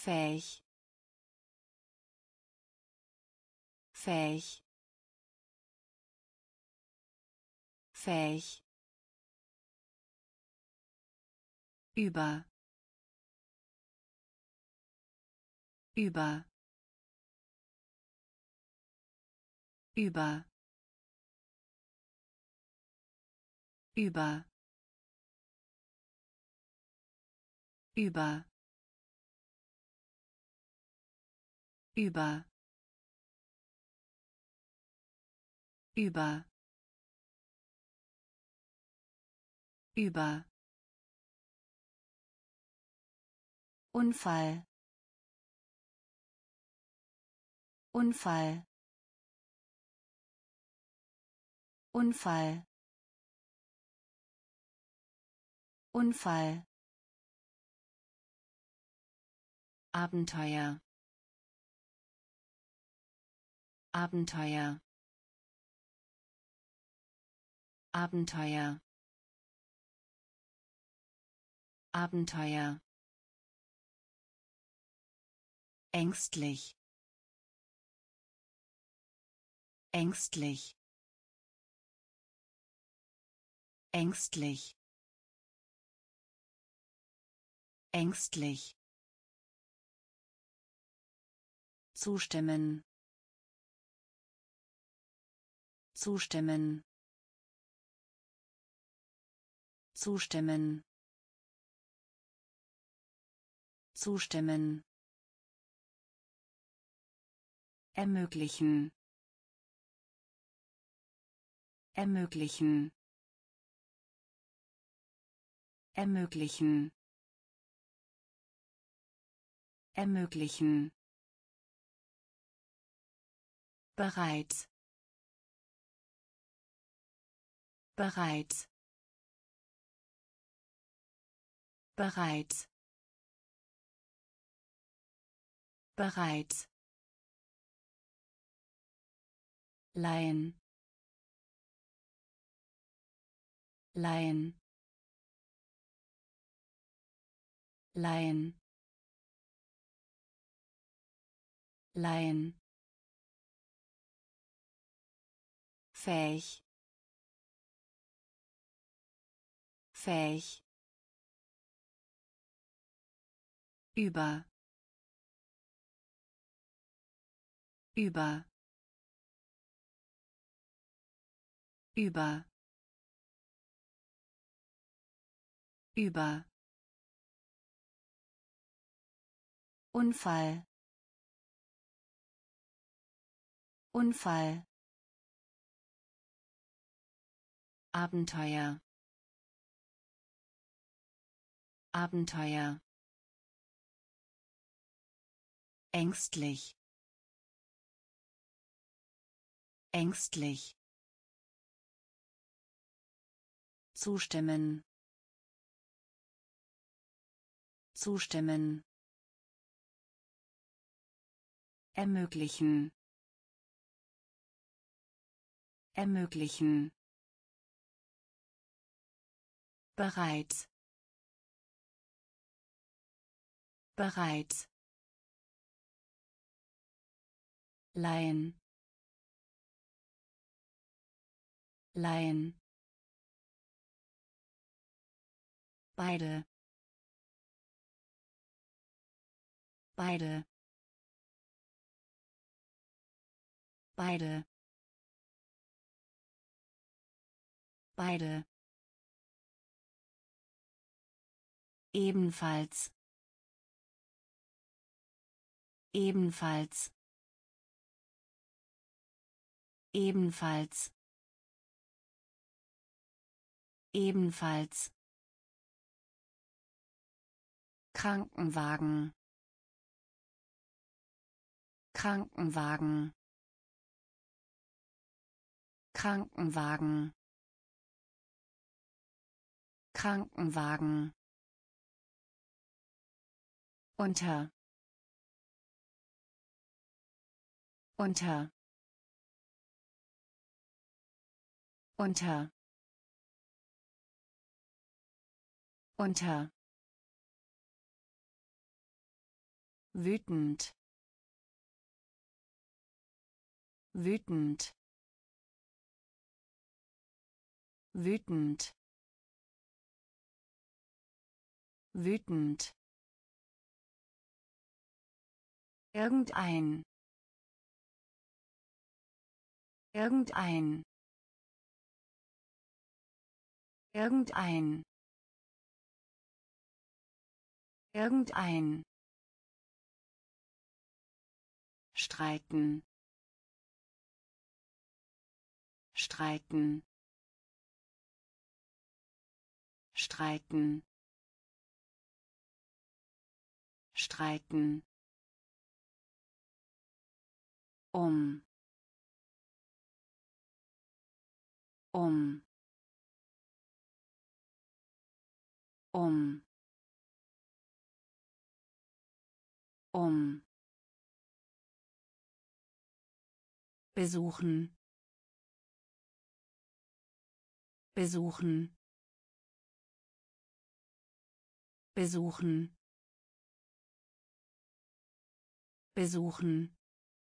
fähig, fähig, fähig, über, über, über, über, über, über, über, über, Unfall, Unfall, Unfall, Unfall, Abenteuer, Abenteuer, Abenteuer, Abenteuer, ängstlich, ängstlich, ängstlich, ängstlich, zustimmen, zustimmen, zustimmen, zustimmen, ermöglichen, ermöglichen, ermöglichen, ermöglichen, bereits, bereits, bereits, bereits, leihen, leihen, leihen, leihen, fähig, fähig, über, über, über, über, Unfall, Unfall, Abenteuer, Abenteuer, ängstlich, ängstlich, zustimmen, zustimmen, ermöglichen, ermöglichen, bereits, bereits, leihen, leihen, beide, beide, beide, beide, ebenfalls, ebenfalls, ebenfalls, ebenfalls, Krankenwagen, Krankenwagen, Krankenwagen, Krankenwagen, unter, unter, unter, unter, wütend, wütend, wütend, wütend. Irgendein, irgendein, irgendein, irgendein. Streiten, streiten, streiten, streiten. Um, um, um, um. Besuchen, besuchen, besuchen, besuchen.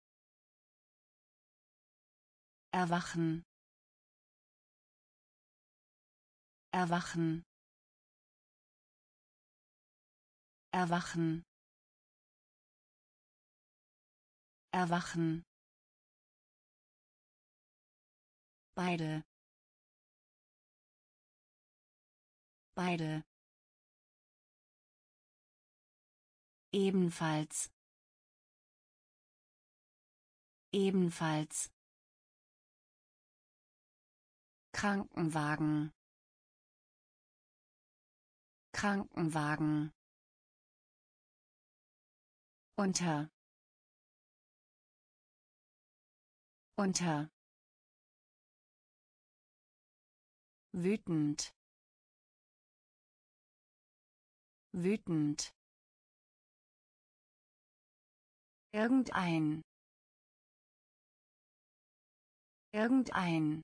Erwachen, erwachen, erwachen, erwachen. Beide, beide. Ebenfalls, ebenfalls. Krankenwagen, Krankenwagen. Unter, unter. Wütend, wütend. Irgendein, irgendein.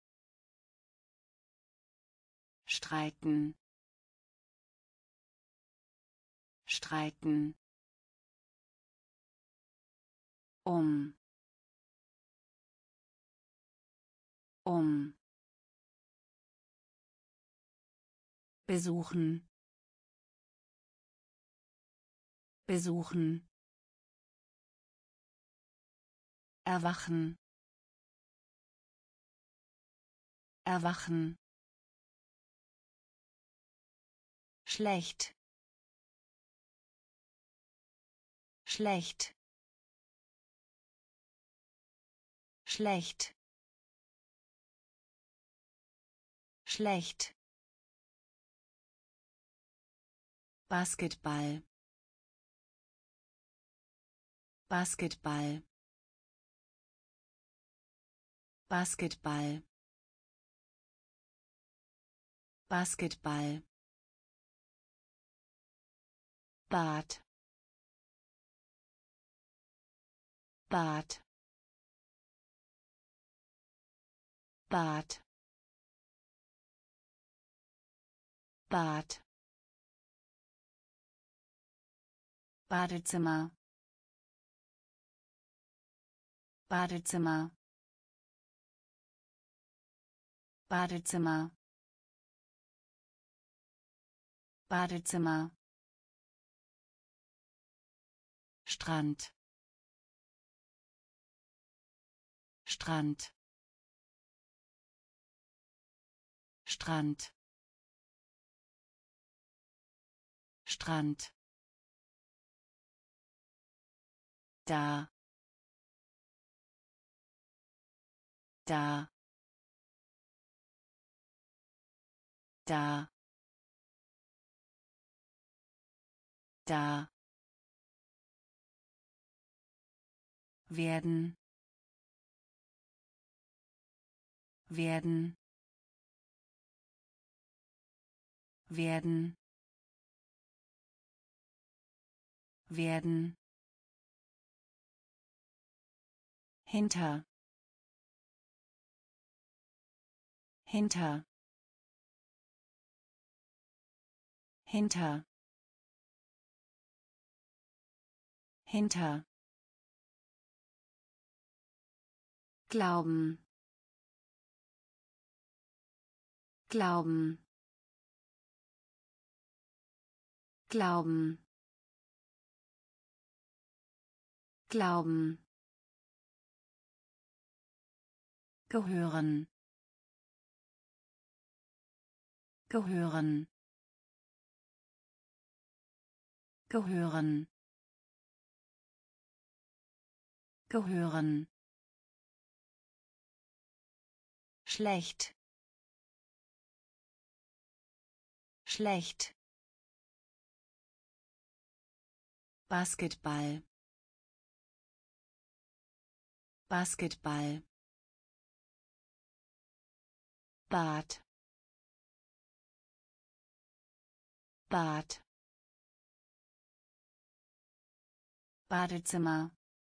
Streiten, streiten. Um, um. Besuchen, besuchen. Erwachen, erwachen. Schlecht, schlecht, schlecht, schlecht. Basketball, Basketball, Basketball, Basketball. Bad, Bad, Bad, Bad. Badezimmer, Badezimmer, Badezimmer, Badezimmer. Strand, Strand, Strand, Strand. Da, da, da, da. Werden, werden, werden, werden. Hinter, hinter, hinter. hinter, glauben, glauben, glauben, glauben, gehören, gehören, gehören, gehören, schlecht, schlecht, Basketball, Basketball, Bad, Bad, Badezimmer,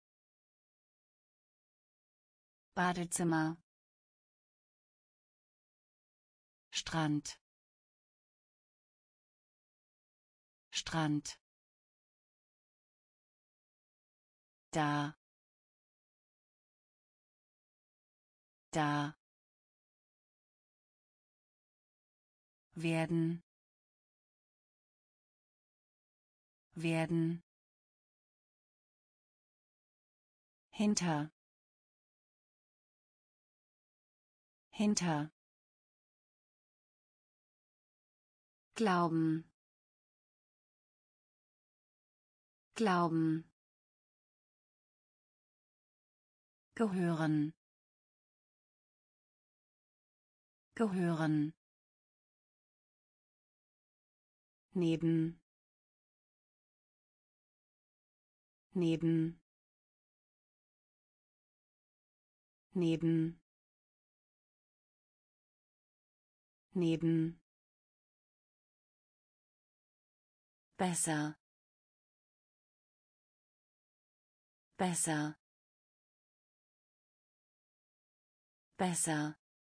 Badezimmer, Strand, Strand, da, da, werden, werden, hinter, hinter, glauben, glauben, gehören, gehören, neben, neben, neben, neben, besser, besser, besser,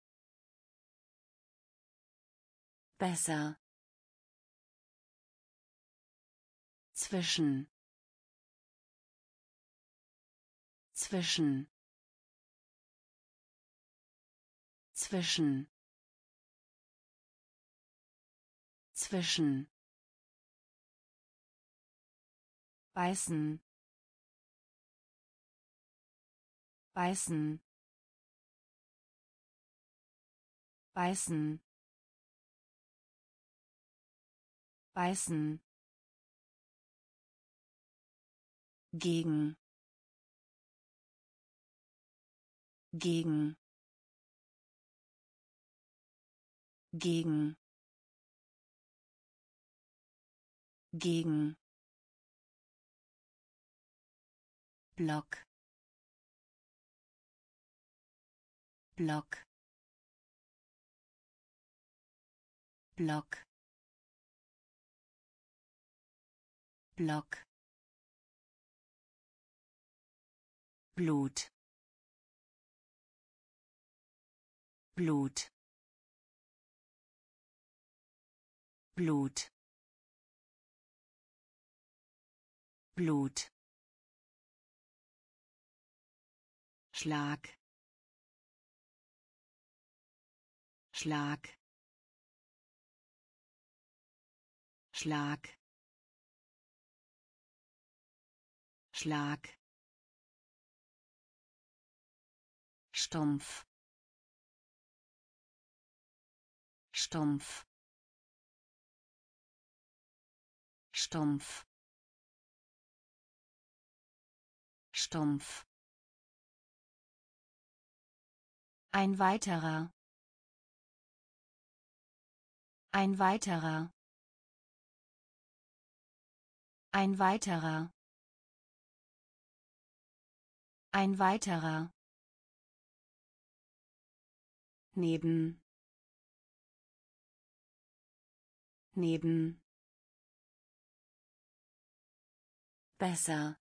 besser, zwischen, zwischen, zwischen, zwischen, beißen, beißen, beißen, beißen, gegen, gegen, gegen, gegen, Block, Block, Block, Block, Blut, Blut, Blut, Blut, Schlag, Schlag, Schlag, Schlag, stumpf, stumpf, stumpf, stumpf, ein weiterer, ein weiterer, ein weiterer, ein weiterer, neben, neben, besser,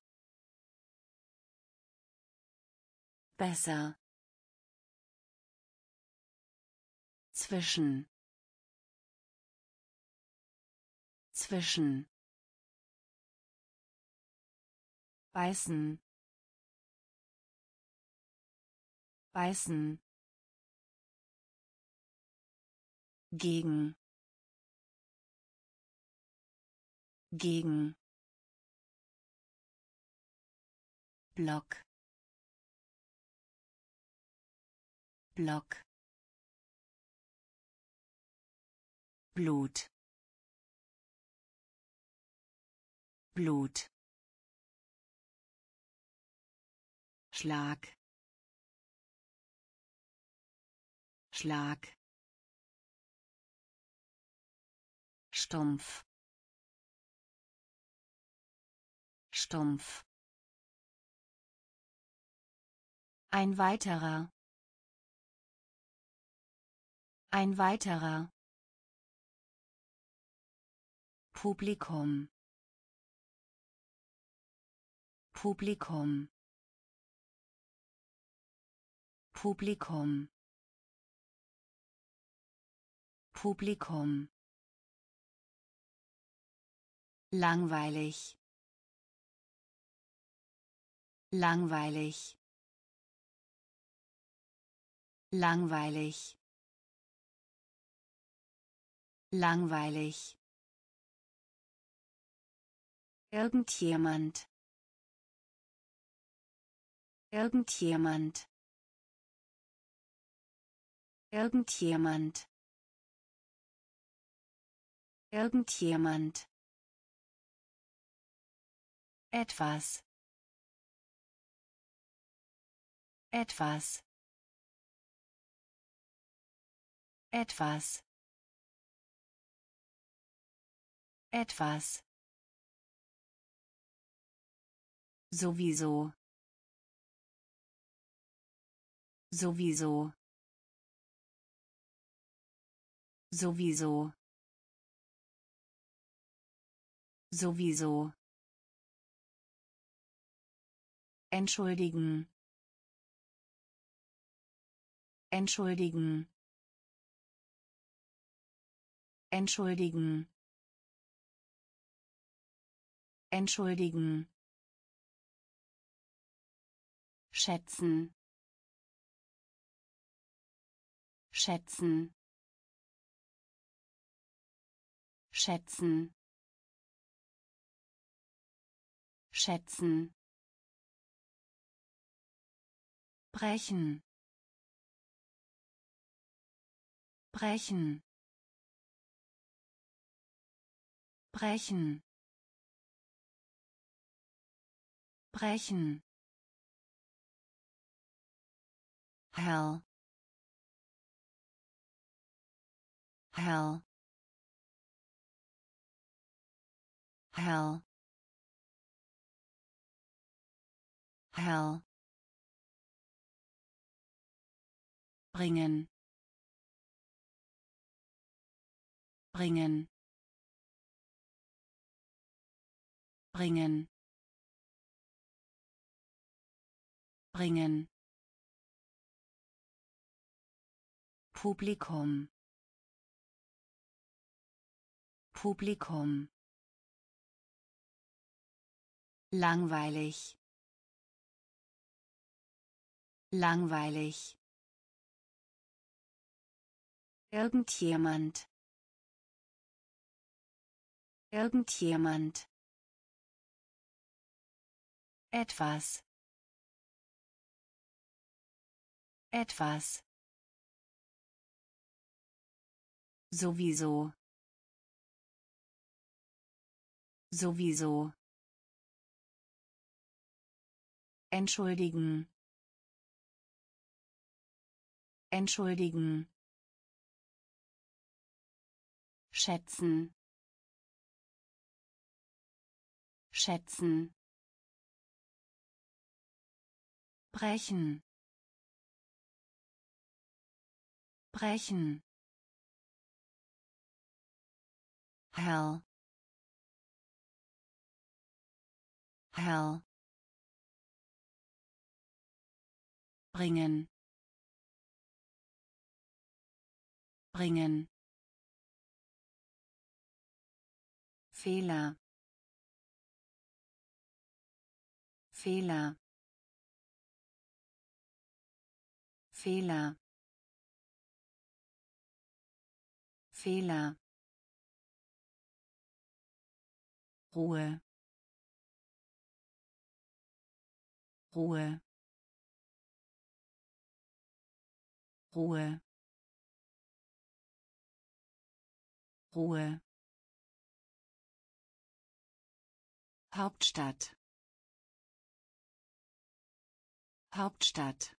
besser, zwischen, zwischen, beißen, beißen, gegen, gegen, Block, Block, Blut, Blut, Schlag, Schlag, stumpf, stumpf, ein weiterer, ein weiterer, Publikum, Publikum, Publikum, Publikum, langweilig, langweilig, langweilig, langweilig, irgendjemand, irgendjemand, irgendjemand, irgendjemand, etwas, etwas, etwas, etwas, sowieso, sowieso, sowieso, sowieso, entschuldigen, entschuldigen, entschuldigen, entschuldigen, schätzen, schätzen, schätzen, schätzen, brechen, brechen, brechen, brechen, hell, hell, hell, hell, bringen, bringen, bringen, bringen, Publikum, Publikum, langweilig, langweilig, irgendjemand, irgendjemand, etwas, etwas, sowieso, sowieso, entschuldigen, entschuldigen, schätzen, schätzen, brechen, brechen, hell, hell, bringen, bringen, Fehler, Fehler, Fehler, Fehler, Ruhe, Ruhe, Ruhe, Ruhe. Hauptstadt, Hauptstadt,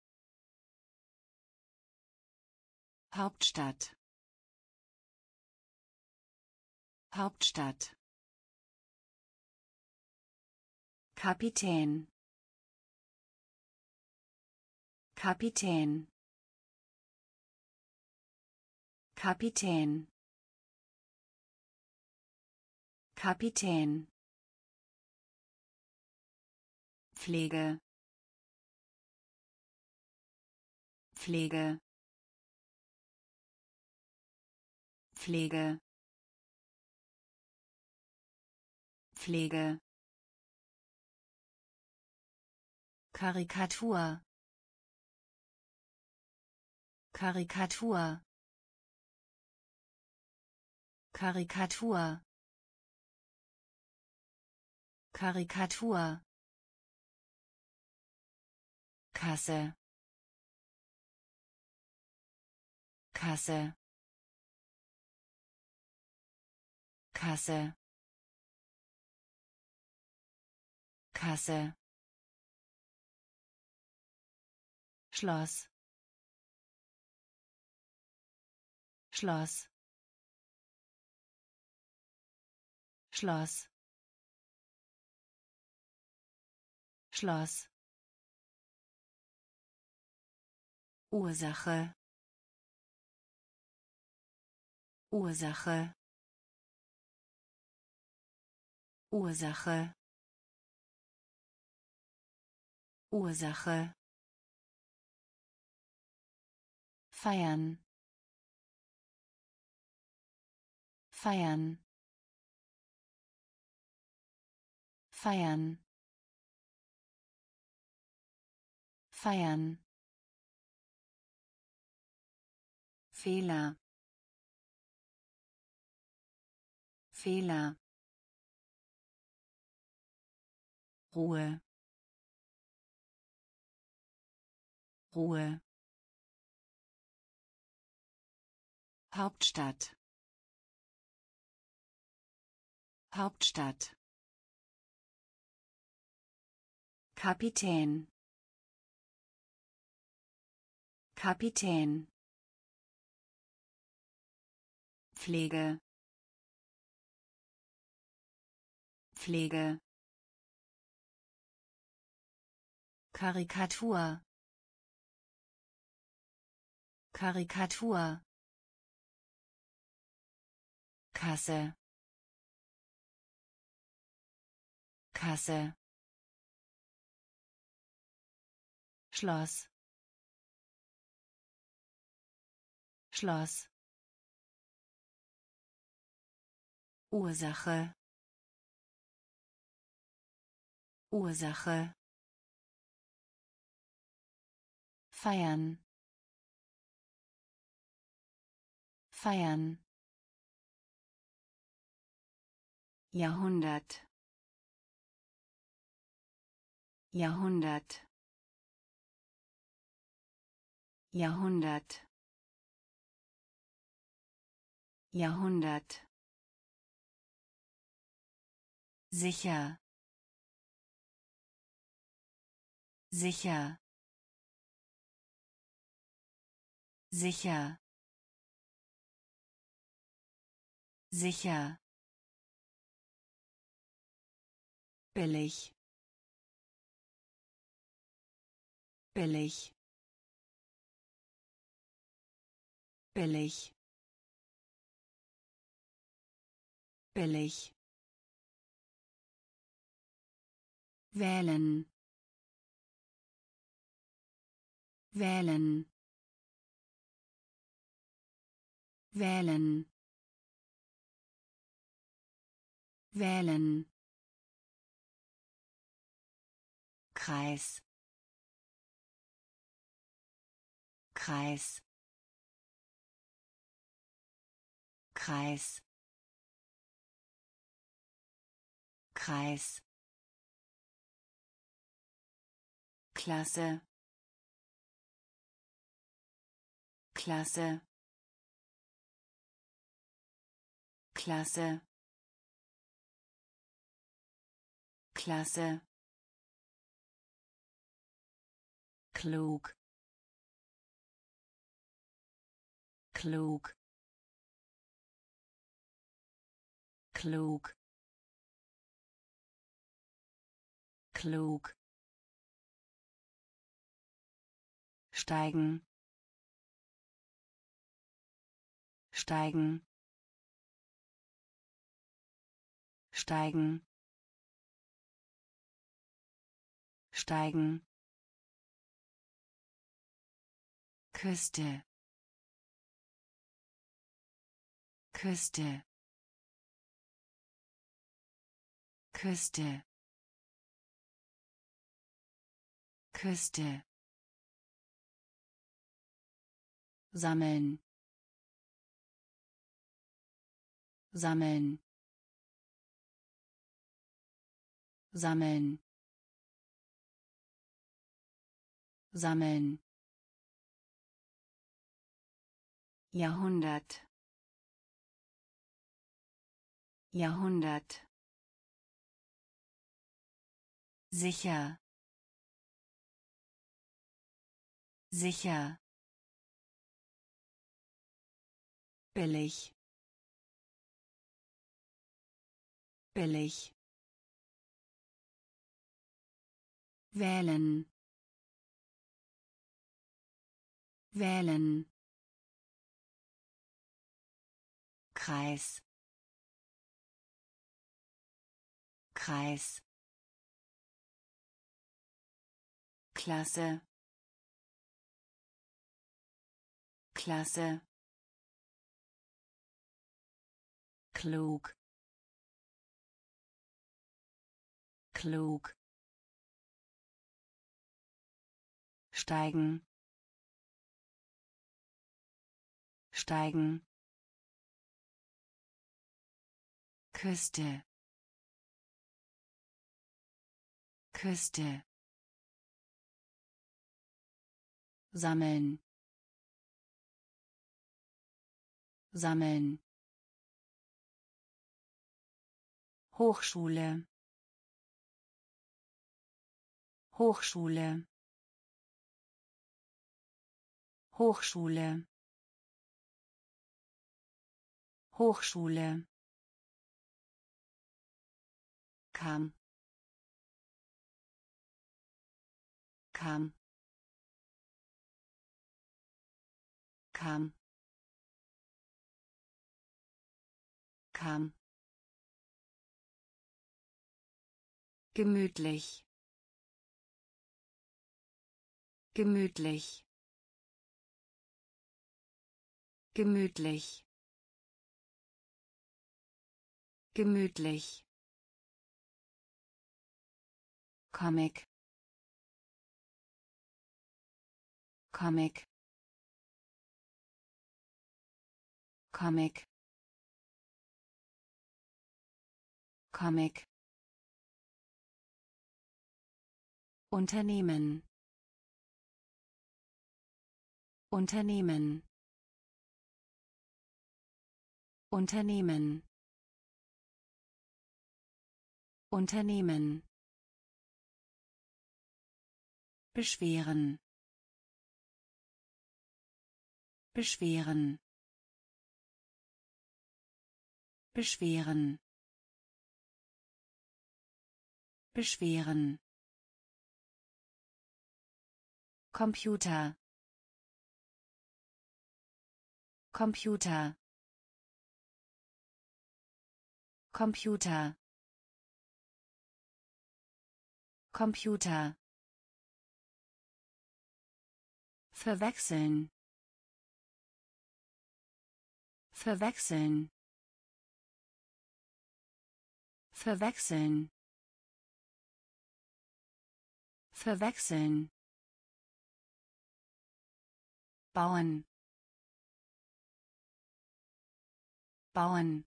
Hauptstadt, Hauptstadt. Kapitän, Kapitän, Kapitän, Kapitän. Pflege, Pflege, Pflege, Pflege. Karikatur, Karikatur, Karikatur, Karikatur. Kasse, Kasse, Kasse, Kasse. Schloss, Schloss, Schloss, Schloss. Ursache, Ursache, Ursache, Ursache. Feiern, feiern, feiern, feiern. Fehler, Fehler. Ruhe, Ruhe. Hauptstadt, Hauptstadt. Kapitän, Kapitän. Pflege, Pflege. Karikatur, Karikatur. Kasse, Kasse. Schloss, Schloss. Ursache, Ursache. Feiern, feiern. Jahrhundert, Jahrhundert, Jahrhundert, Jahrhundert. Sicher, sicher, sicher, sicher. Billig, billig, billig, billig. Wählen, wählen, wählen, wählen. Kreis, Kreis, Kreis, Kreis, Klasse, Klasse, Klasse, Klasse, klug, klug, klug, klug, steigen, steigen, steigen, steigen, Küste, Küste, Küste, Küste, sammeln, sammeln, sammeln, sammeln, Jahrhundert, Jahrhundert, sicher, sicher, billig, billig, wählen, wählen, Kreis, Kreis, Klasse, Klasse, klug, klug, steigen, steigen, Küste, Küste, sammeln, sammeln, Hochschule, Hochschule, Hochschule, Hochschule, kam, kam, kam, kam, gemütlich, gemütlich, gemütlich, gemütlich, Comic, Comic, Comic, Comic, Unternehmen, Unternehmen, Unternehmen, Unternehmen, beschweren, beschweren, beschweren, beschweren, Computer, Computer, Computer, Computer, verwechseln, verwechseln, verwechseln, verwechseln, bauen, bauen,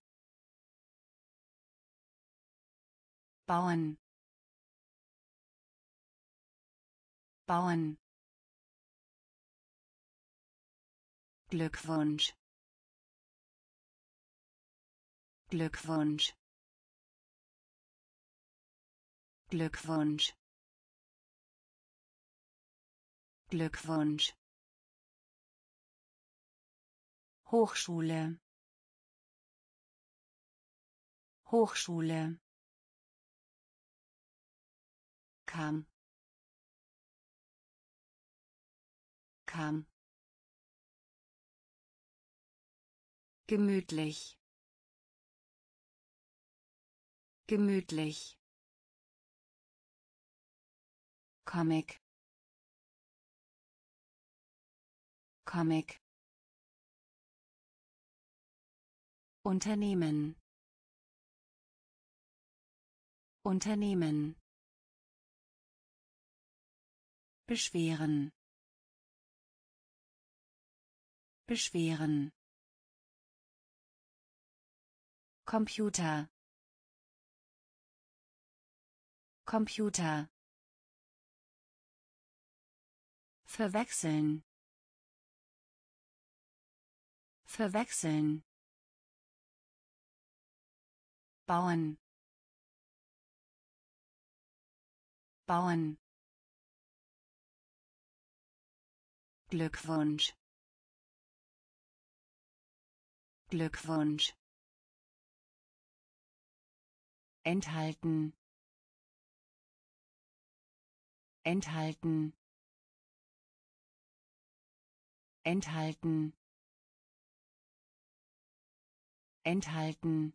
bauen, bauen. Glückwunsch, Glückwunsch, Glückwunsch, Glückwunsch. Hochschule, Hochschule. Kam, kam. Gemütlich, gemütlich. Comic, Comic. Unternehmen, Unternehmen. Beschweren, beschweren. Computer, Computer. Verwechseln, verwechseln. Bauen, bauen. Glückwunsch, Glückwunsch. Enthalten, enthalten, enthalten, enthalten.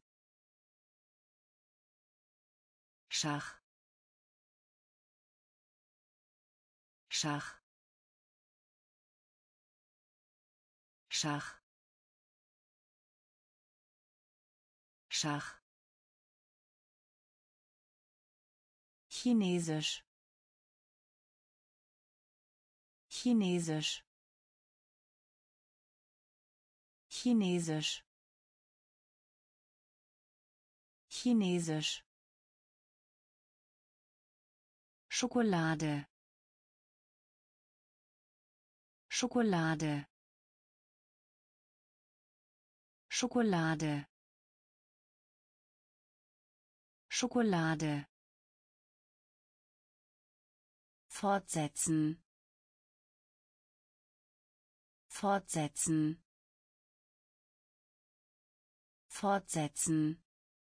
Schach, Schach, Schach, Schach. Chinesisch, Chinesisch, Chinesisch, Chinesisch. Schokolade, Schokolade, Schokolade, Schokolade. Fortsetzen, fortsetzen, fortsetzen,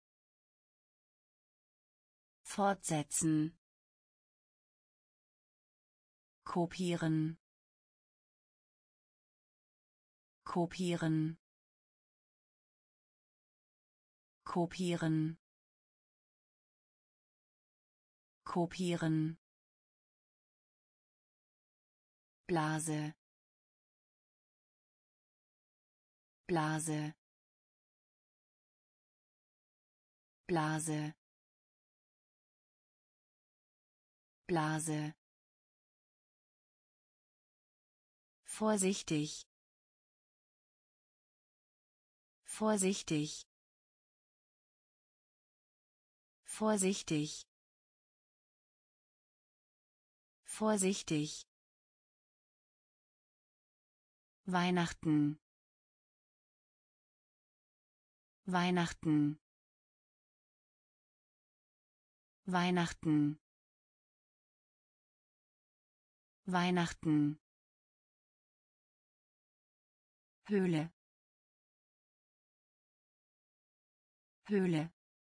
fortsetzen. Kopieren, kopieren, kopieren, kopieren. Blase, Blase, Blase, Blase. Vorsichtig, vorsichtig, vorsichtig, vorsichtig. Weihnachten, Weihnachten, Weihnachten, Weihnachten. Höhle, Höhle,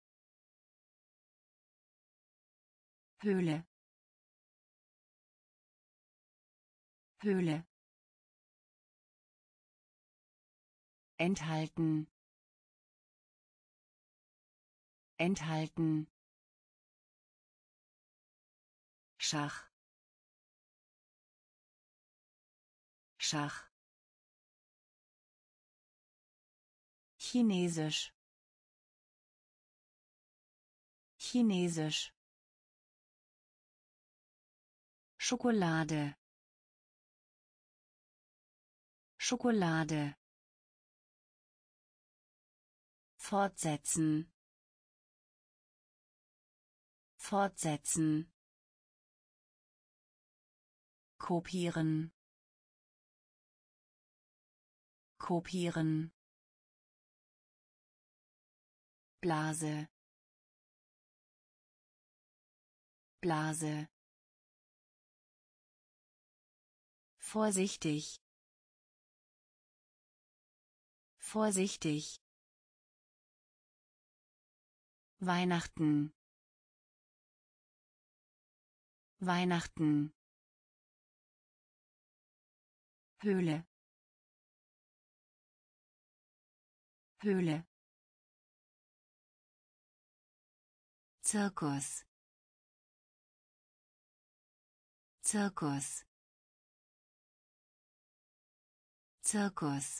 Höhle, Höhle. Enthalten, enthalten. Schach, Schach. Chinesisch, Chinesisch. Schokolade, Schokolade, fortsetzen, fortsetzen, kopieren, kopieren, Blase, Blase, vorsichtig, vorsichtig, Weihnachten, Weihnachten, Höhle, Höhle, Zirkus, Zirkus, Zirkus,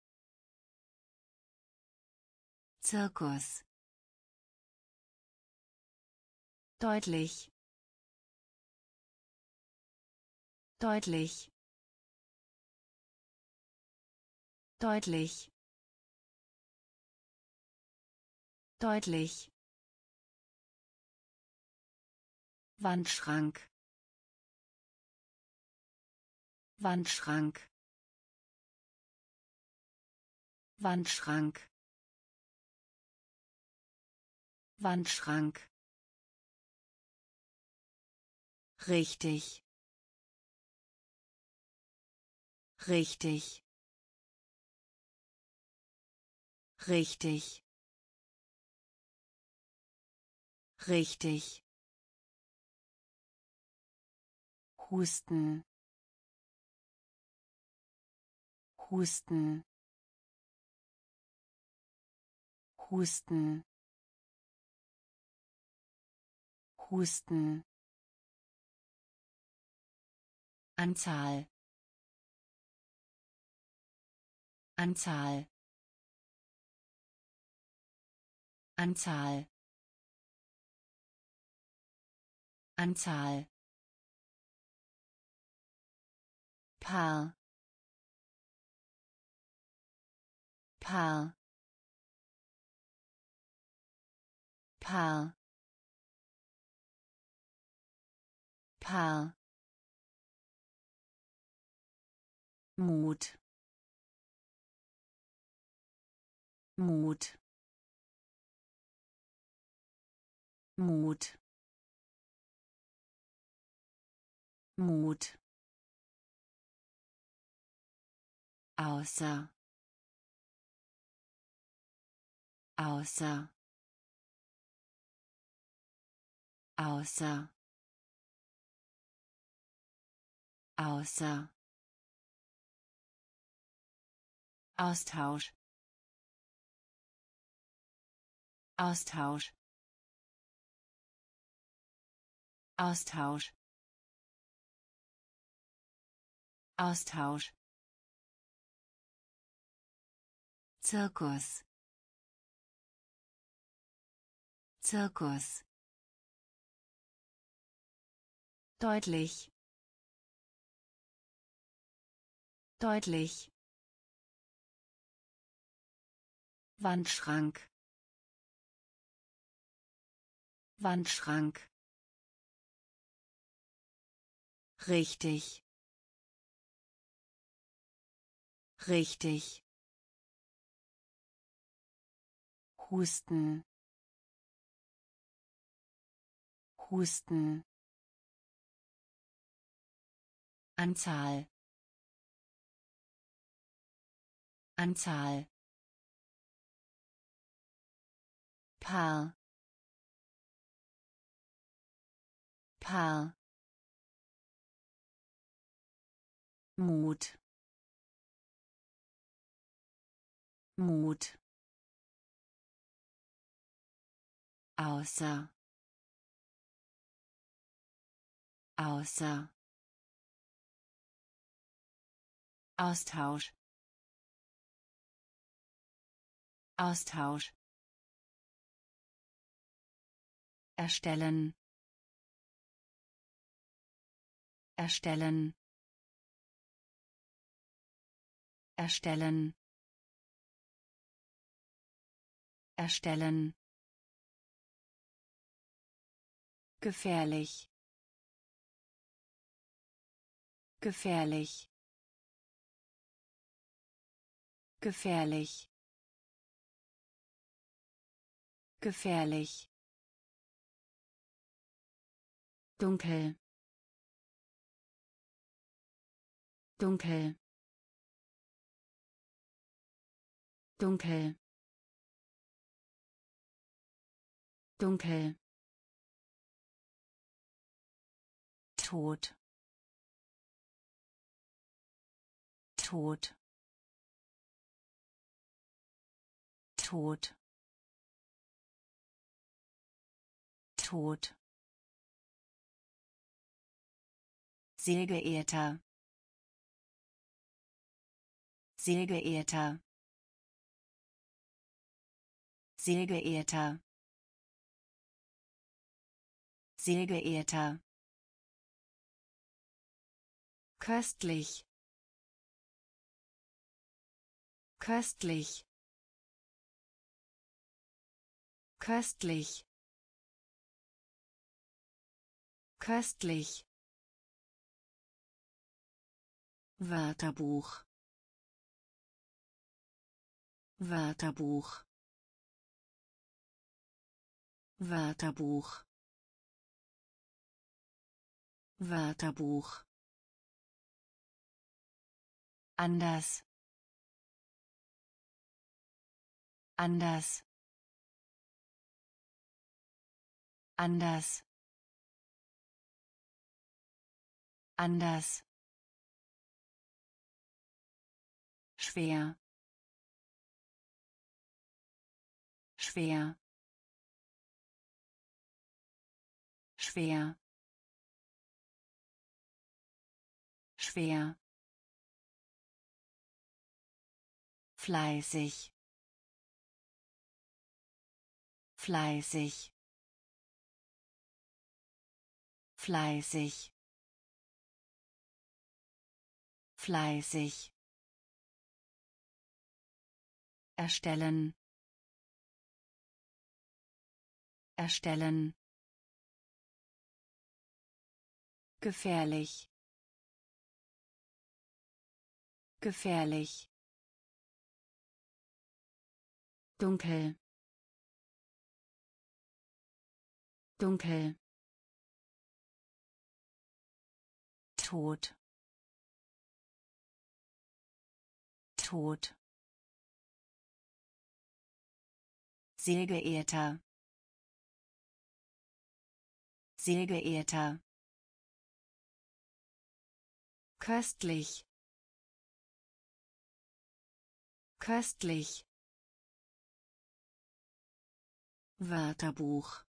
Zirkus, deutlich, deutlich, deutlich, deutlich, Wandschrank, Wandschrank, Wandschrank, Wandschrank, richtig, richtig, richtig, richtig, Husten, Husten, Husten, Husten, Anzahl, Anzahl, Anzahl, Anzahl, Paar, Paar, Paar, Paar, Mut, Mut, Mut, Mut, außer, außer, außer, außer, Austausch, Austausch, Austausch, Austausch, Zirkus, Zirkus, deutlich, deutlich, Wandschrank, Wandschrank, richtig, richtig, Husten, Husten, Anzahl, Anzahl, Paar, Paar, Mut, Mut, außer, außer, Austausch, Austausch, erstellen, erstellen, erstellen, erstellen, gefährlich, gefährlich, gefährlich, gefährlich, dunkel, dunkel, dunkel, dunkel, tot, tot, tot, tot, sehr geehrter, sehr geehrter, sehr geehrter, sehr geehrter, köstlich, köstlich, köstlich, köstlich, Wörterbuch, Wörterbuch, Wörterbuch, Wörterbuch, anders, anders, anders, anders, schwer, schwer, schwer, schwer, fleißig, fleißig, fleißig, fleißig, erstellen, erstellen, gefährlich, gefährlich, dunkel, dunkel, tot, tot, sehr geehrter, sehr geehrter, köstlich, köstlich, Wörterbuch,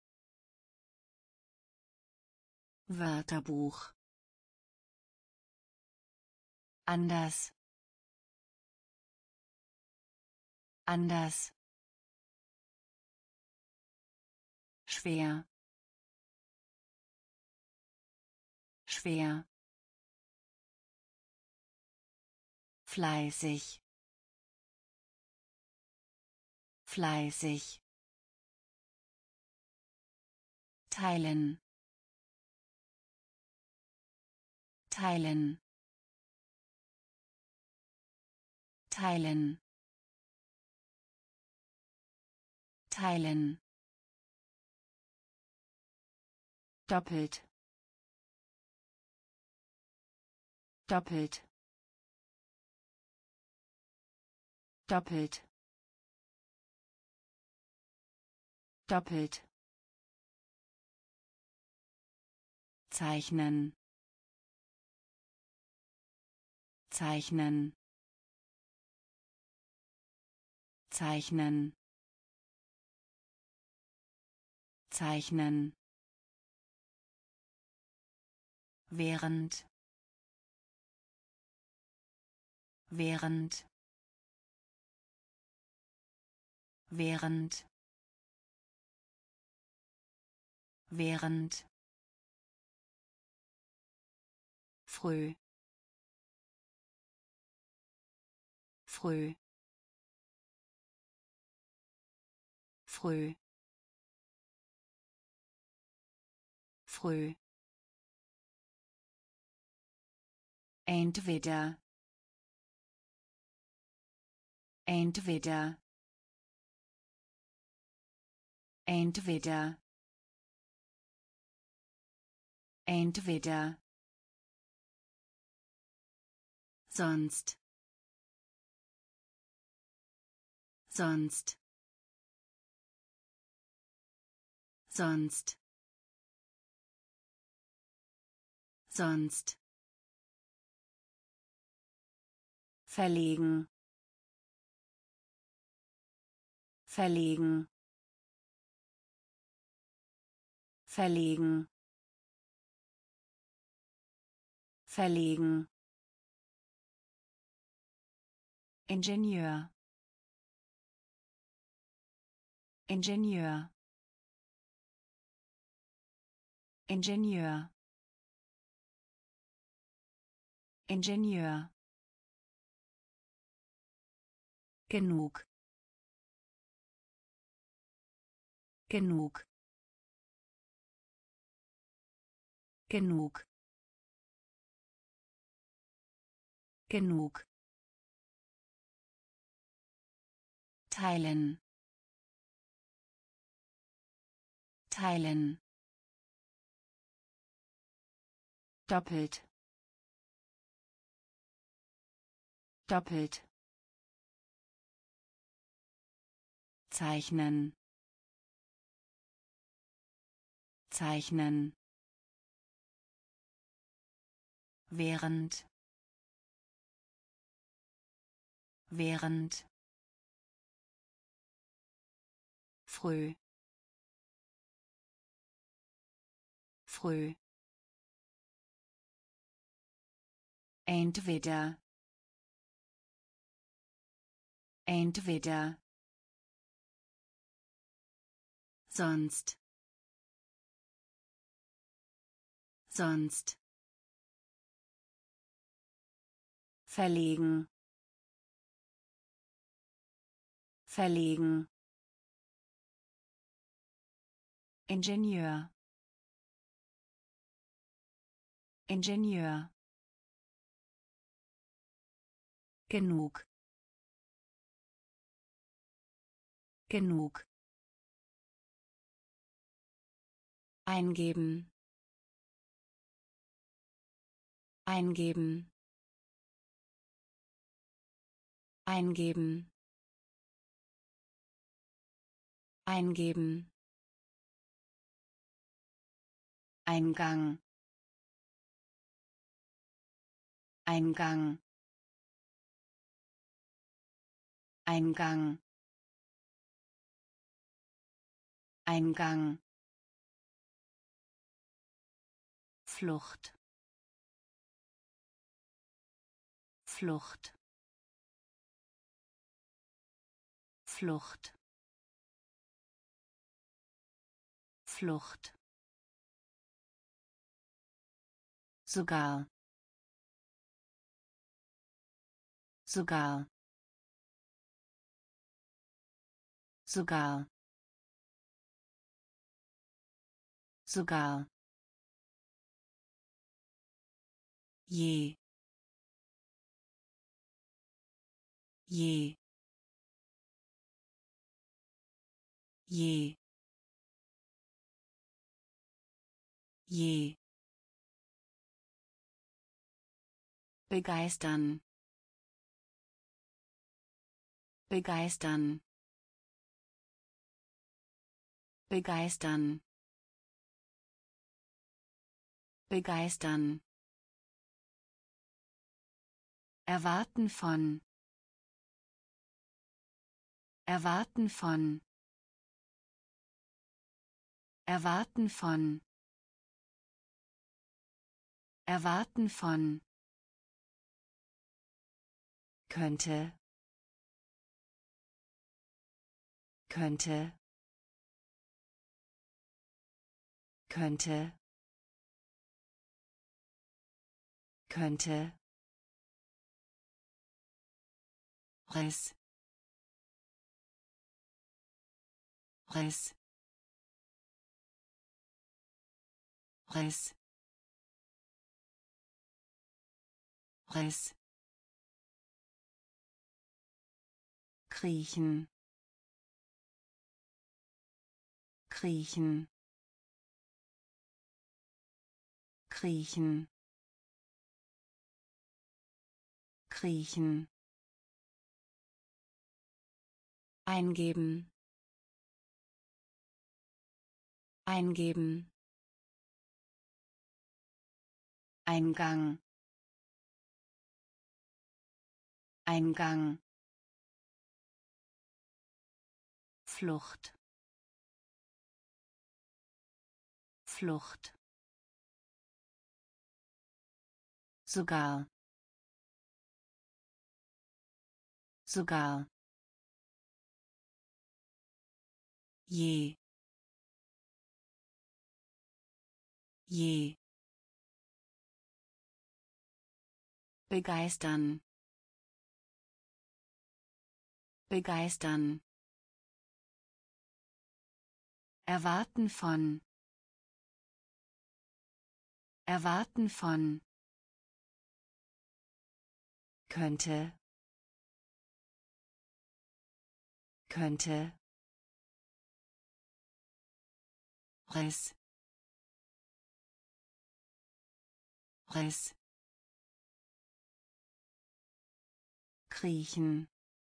Wörterbuch, anders, anders, schwer, schwer, fleißig, fleißig, teilen, teilen, teilen, teilen, doppelt, doppelt, doppelt, doppelt, zeichnen, zeichnen, zeichnen, zeichnen, während, während, während, während, früh früh früh früh entweder entweder entweder entweder sonst sonst sonst sonst verlegen verlegen verlegen verlegen Ingenieur Ingenieur Ingenieur Ingenieur genug genug genug genug teilen teilen doppelt doppelt zeichnen zeichnen während während früh früh entweder entweder sonst sonst verlegen verlegen Ingenieur Ingenieur genug genug eingeben eingeben eingeben eingeben Eingang Eingang Eingang Eingang Flucht Flucht Flucht Flucht sogar sogar sogar sogar je je je je begeistern begeistern begeistern begeistern erwarten von erwarten von erwarten von erwarten von könnte könnte könnte könnte, Riss, Riss, Riss, Riss, kriechen, kriechen, kriechen, kriechen, eingeben, eingeben, Eingang, Eingang, Flucht, Flucht, sogar, sogar, je, je, begeistern, begeistern, erwarten von, erwarten von, könnte, könnte, Riss, Riss, kriechen,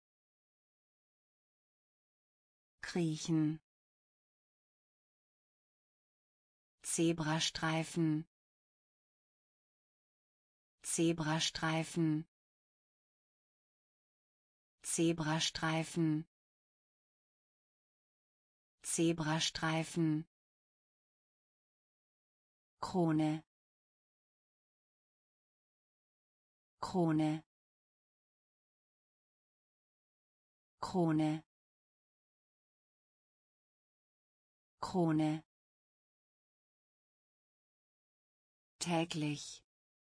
kriechen, Zebrastreifen, Zebrastreifen, Zebrastreifen, Zebrastreifen, Krone, Krone, Krone, Krone, täglich,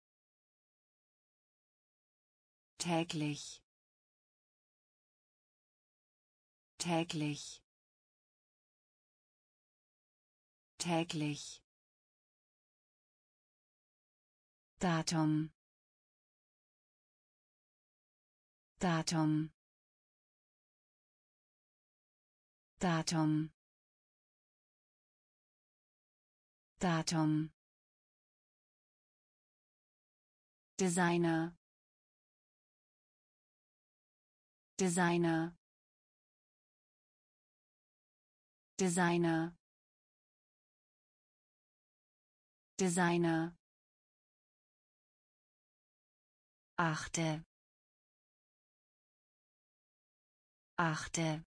täglich, täglich, täglich, Datum, Datum, Datum, Datum, Designer, Designer, Designer, Designer, achte, achte,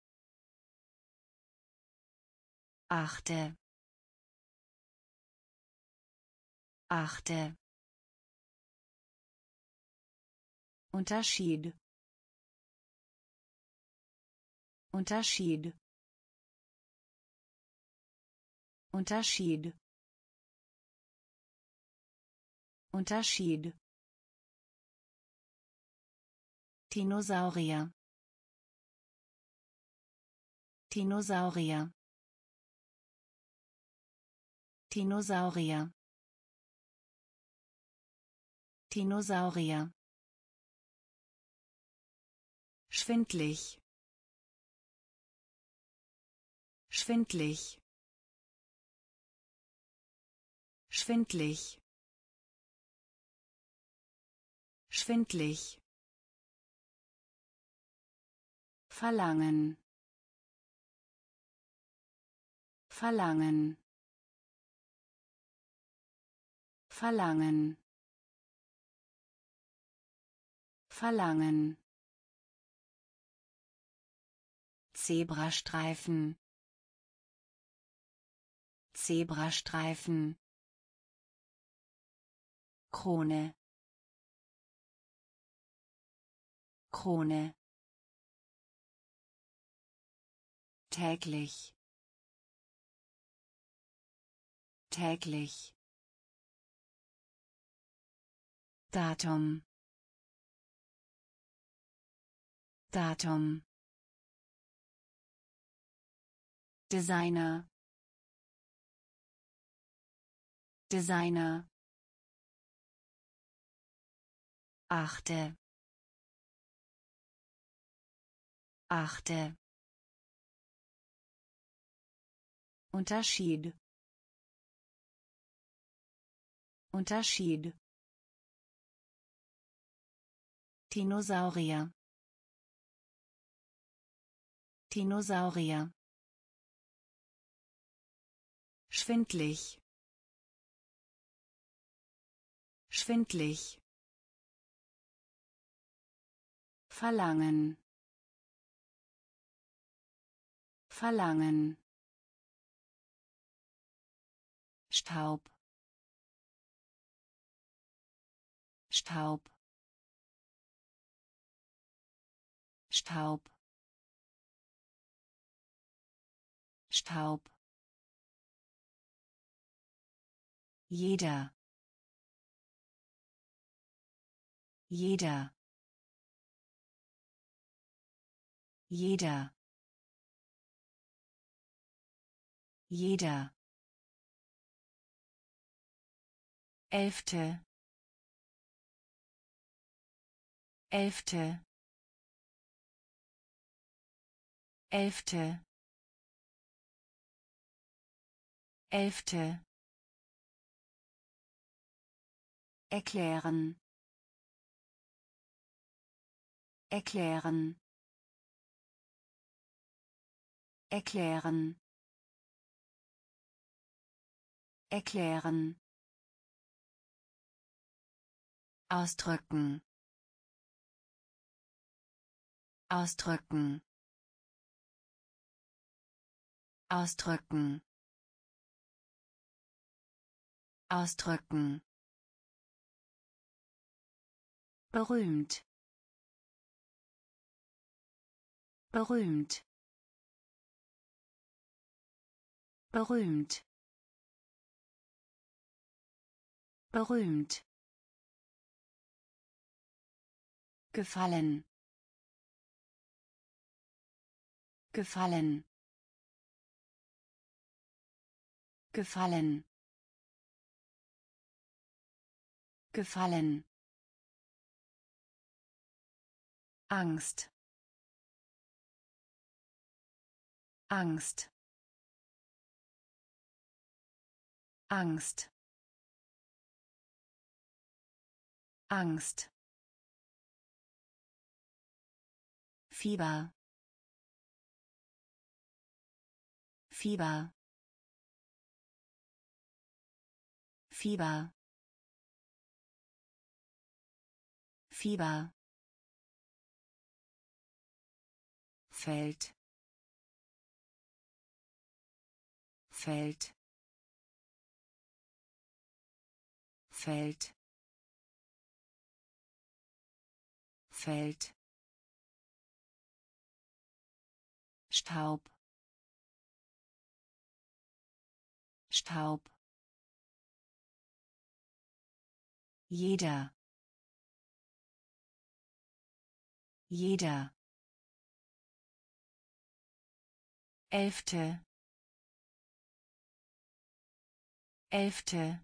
achte, achte, Unterschied, Unterschied, Unterschied, Unterschied, Dinosaurier, Dinosaurier, Dinosaurier, Dinosaurier, schwindlig, schwindlig, schwindlig, schwindlig, verlangen, verlangen, verlangen, verlangen, Zebrastreifen, Zebrastreifen, Krone, Krone, täglich, täglich, Datum. Datum. Designer. Designer. Achte. Achte. Unterschied. Unterschied. Dinosaurier. Dinosaurier. Schwindlig. Schwindlig. Verlangen. Verlangen. Staub. Staub. Staub. Staub. Jeder. Jeder. Jeder. Jeder. Elfte. Elfte. Elfte. Elfte. Erklären. Erklären. Erklären. Erklären. Ausdrücken. Ausdrücken. Ausdrücken. Ausdrücken. Berühmt. Berühmt. Berühmt. Berühmt. Gefallen. Gefallen. Gefallen. Gefallen. Angst. Angst. Angst. Angst. Fieber. Fieber. Fieber. Fieber. Feld. Feld. Feld. Feld. Staub. Staub. Jeder. Jeder. Elfte. Elfte.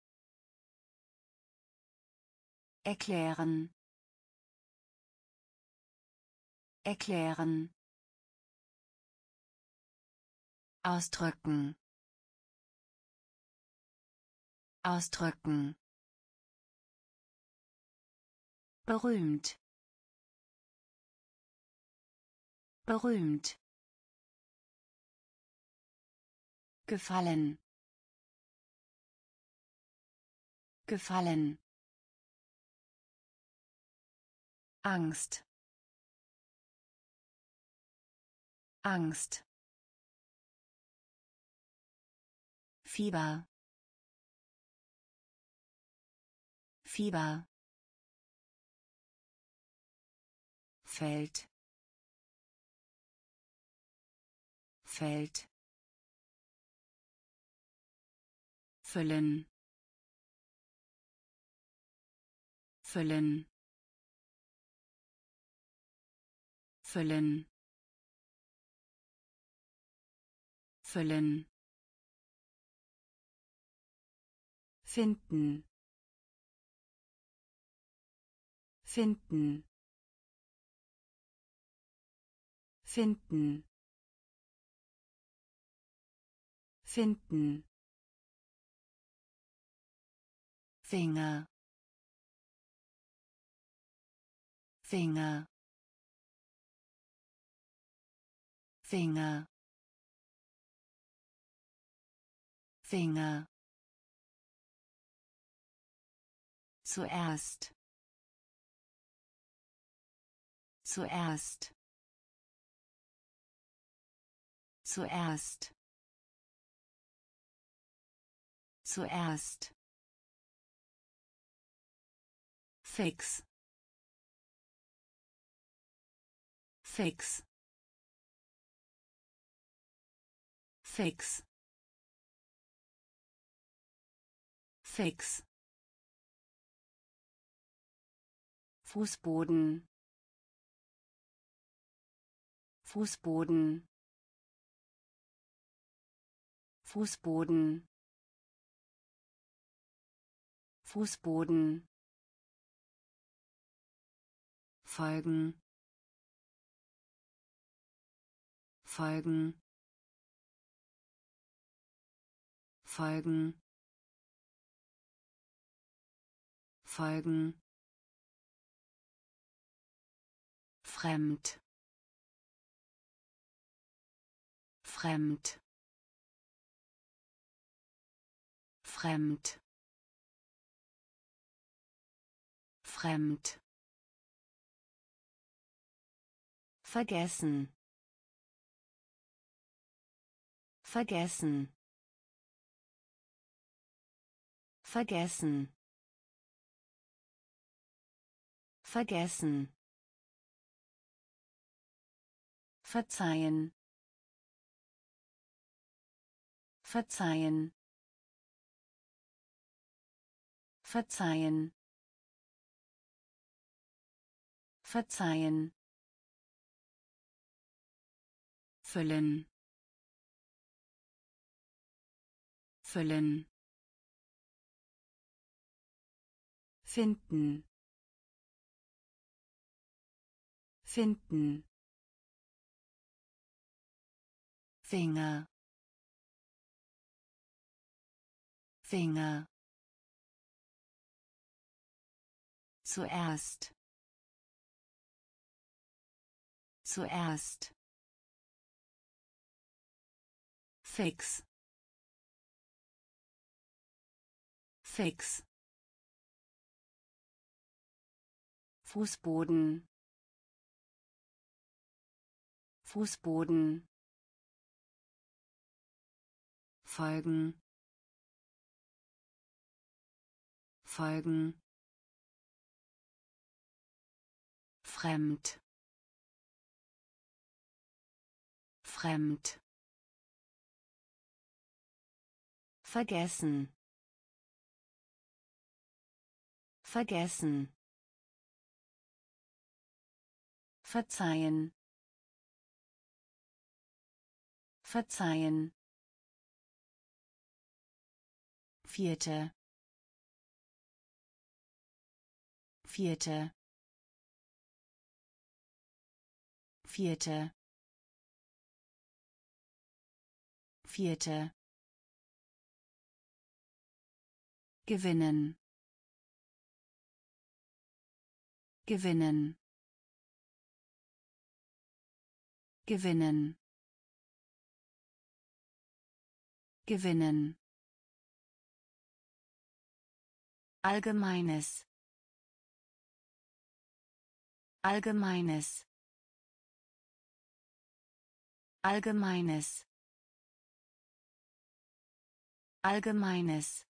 Erklären. Erklären. Ausdrücken. Ausdrücken. Berühmt. Berühmt. Gefallen. Gefallen. Angst. Angst. Fieber. Fieber. Feld. Feld. Füllen. füllen, füllen, füllen, finden, finden, finden, finden, Finger, Finger, Finger, Finger, zuerst, zuerst, zuerst, zuerst, fix, fix, fix, fix, Fußboden, Fußboden, Fußboden, Fußboden, folgen, folgen, folgen, folgen, fremd, fremd, fremd, fremd, vergessen, vergessen, vergessen, vergessen, verzeihen, verzeihen, verzeihen, verzeihen, füllen, füllen, finden, finden, Finger, Finger, zuerst, zuerst, fix, fix, Fußboden, Fußboden, folgen, folgen, fremd, fremd, vergessen, vergessen, verzeihen, verzeihen, vierte, vierte, vierte, vierte, gewinnen, gewinnen, gewinnen, gewinnen, allgemeines, allgemeines, allgemeines, allgemeines,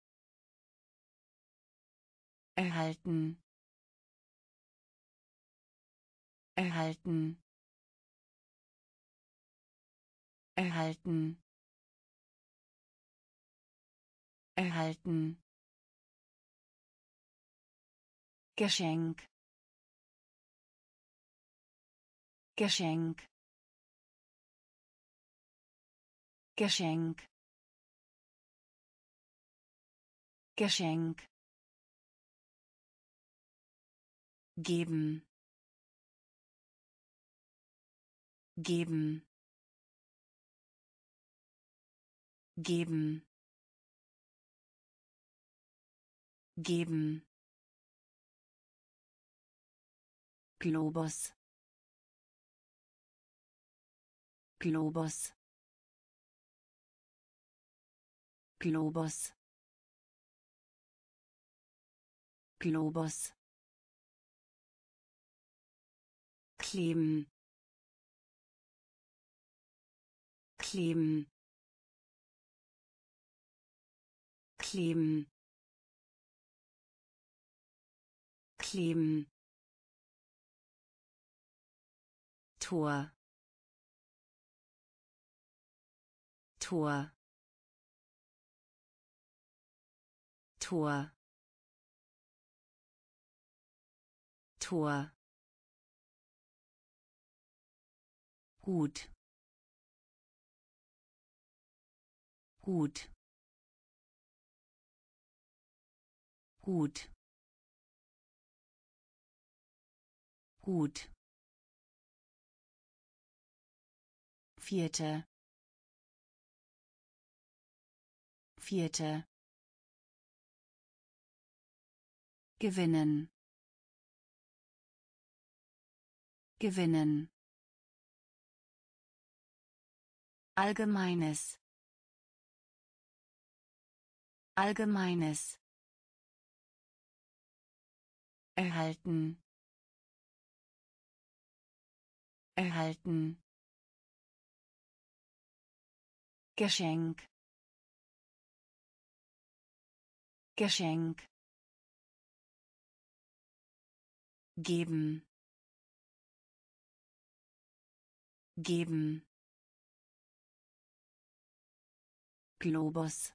erhalten, erhalten, erhalten, erhalten, Geschenk, Geschenk, Geschenk, Geschenk, geben, geben, geben, geben, Globus, Globus, Globus, Globus, kleben, kleben, kleben, kleben, Tor, Tor, Tor, Tor, gut, gut, gut, gut, vierte, vierte, gewinnen, gewinnen, allgemeines, allgemeines, erhalten, erhalten, Geschenk, Geschenk, geben, geben, Globus,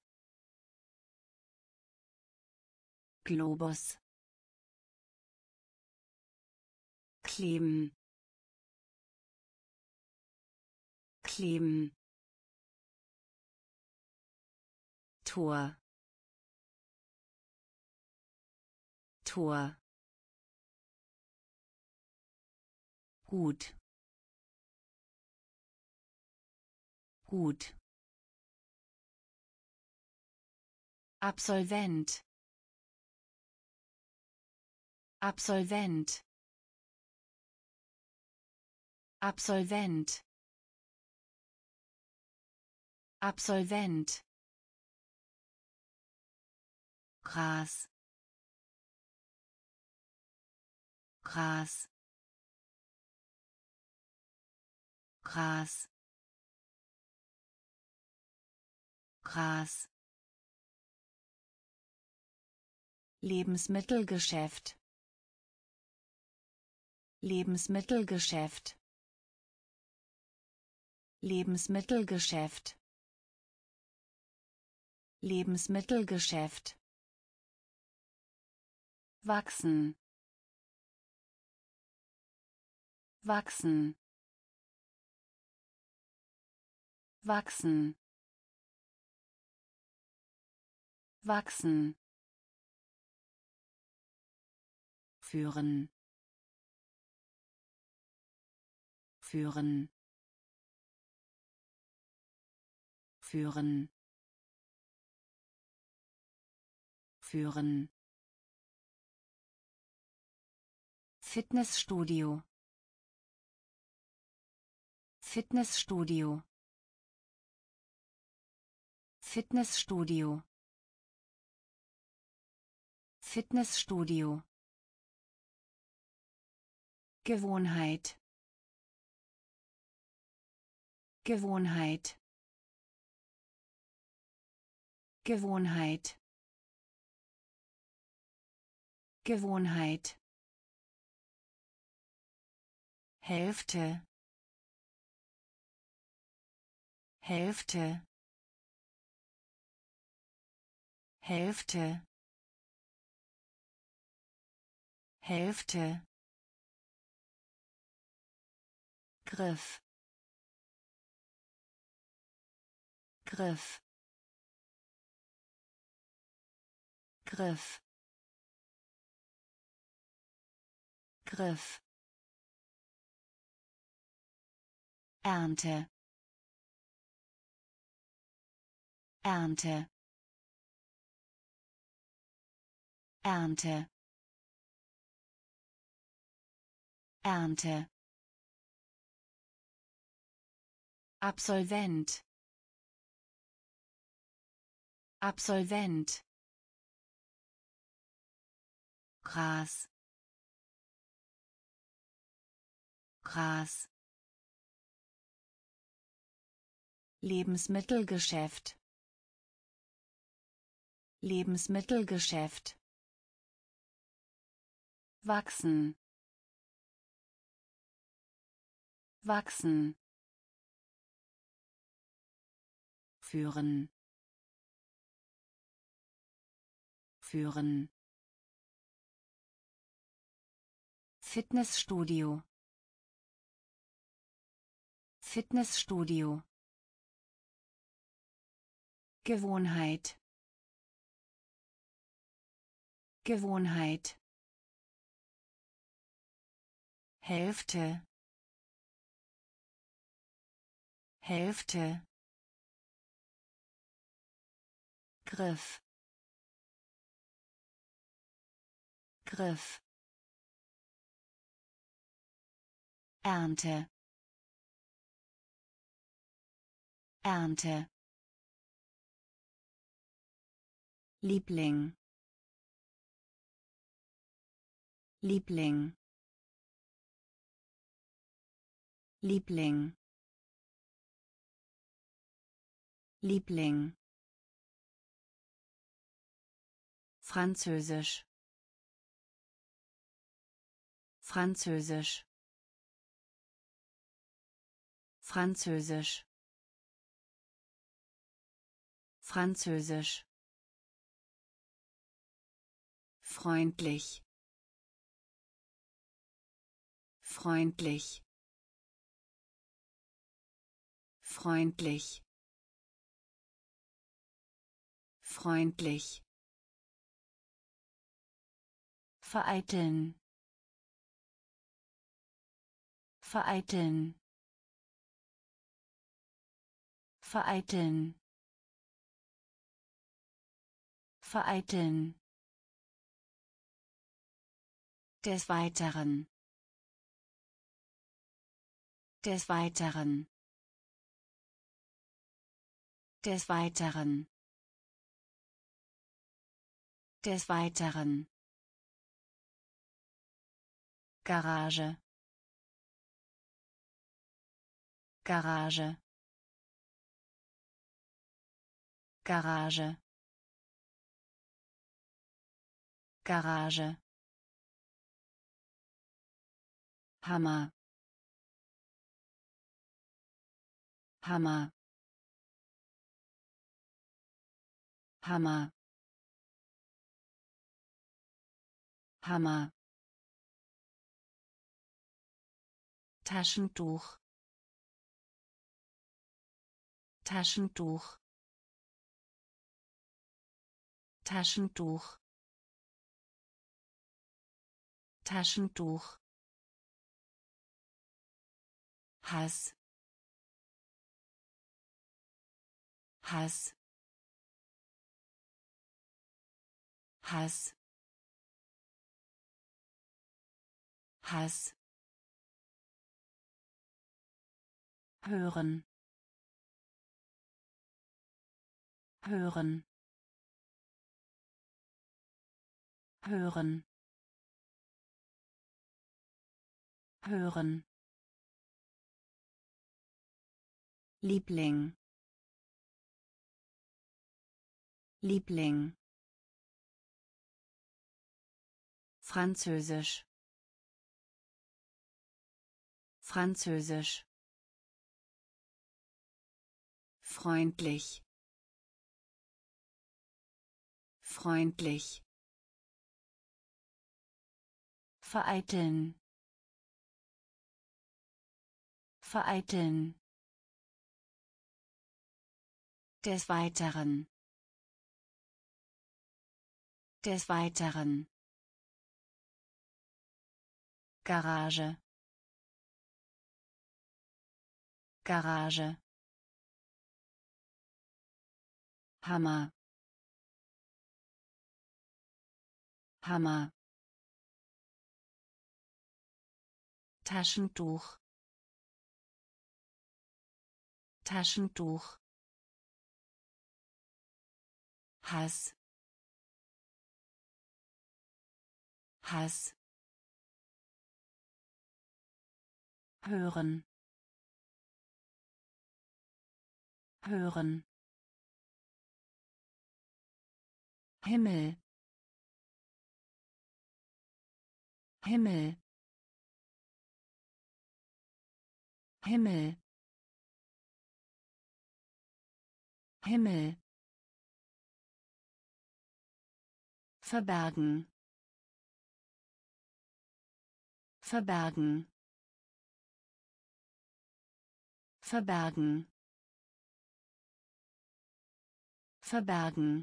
Globus, kleben, kleben, Tor, Tor, gut, gut, Absolvent, Absolvent, Absolvent, Absolvent, Gras, Gras, Gras, Gras, Lebensmittelgeschäft, Lebensmittelgeschäft, Lebensmittelgeschäft, Lebensmittelgeschäft, wachsen, wachsen, wachsen, wachsen, führen, führen, führen, führen, Fitnessstudio, Fitnessstudio, Fitnessstudio, Fitnessstudio, Gewohnheit, Gewohnheit, Gewohnheit, Gewohnheit, Hälfte, Hälfte, Hälfte, Hälfte, Griff, Griff, Griff, Griff, Ernte, Ernte, Ernte, Ernte, Absolvent, Absolvent, Gras, Gras, Lebensmittelgeschäft, Lebensmittelgeschäft, wachsen, wachsen, führen, führen, Fitnessstudio, Fitnessstudio, Gewohnheit, Gewohnheit, Hälfte, Hälfte, Griff, Griff, Ernte, Ernte, Liebling, Liebling, Liebling, Liebling, Französisch, Französisch, Französisch, Französisch, freundlich, freundlich, freundlich, freundlich, vereiteln, vereiteln, vereiteln, vereiteln, des Weiteren, des Weiteren, des Weiteren, des Weiteren, Garage, Garage, Garage, Garage, Hammer, Hammer, Hammer, Hammer, Taschentuch, Taschentuch, Taschentuch, Taschentuch, Hass, Hass, Hass, Hass, hören, hören, hören, hören, Liebling, Liebling, Französisch, Französisch, freundlich, freundlich, vereiteln, vereiteln, des Weiteren, des Weiteren, Garage, Garage, Hammer, Hammer, Taschentuch, Taschentuch, Hass, Hass, hören, hören, Himmel, Himmel, Himmel, Himmel, verbergen, verbergen, verbergen, verbergen,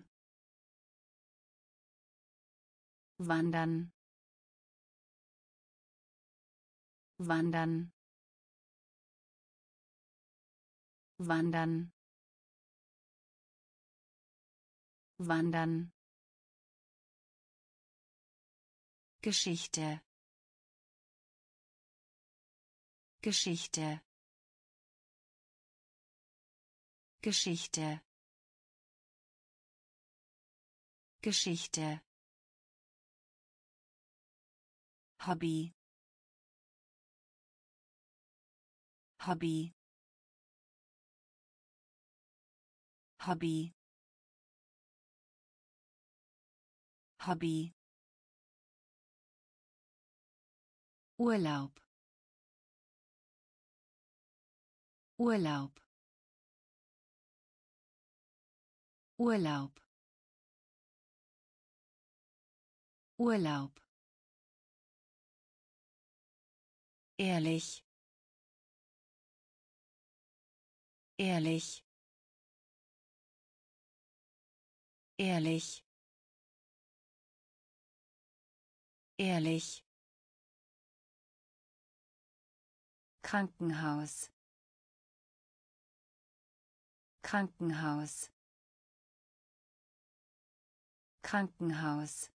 wandern, wandern, wandern, wandern, Geschichte, Geschichte, Geschichte, Geschichte, Hobby, Hobby, Hobby, Hobby, Urlaub, Urlaub, Urlaub, Urlaub, ehrlich, ehrlich, ehrlich, ehrlich, Krankenhaus, Krankenhaus, Krankenhaus,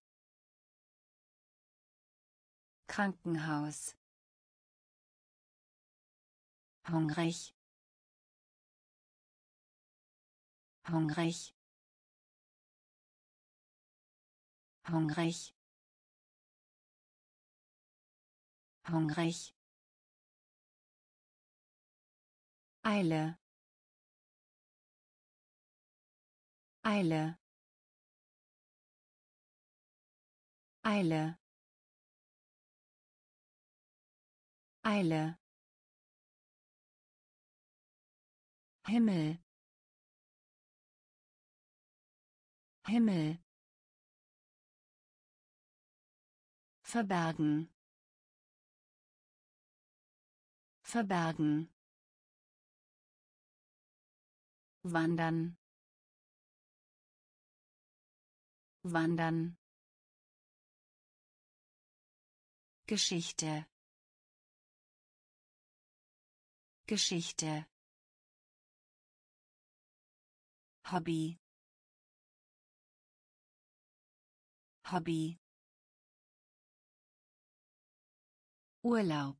Krankenhaus, hungrig, hungrig, hungrig, hungrig, Eile, Eile, Eile, Eile, Himmel, Himmel, verbergen, verbergen, wandern, wandern, Geschichte, Geschichte, Hobby, Hobby, Urlaub,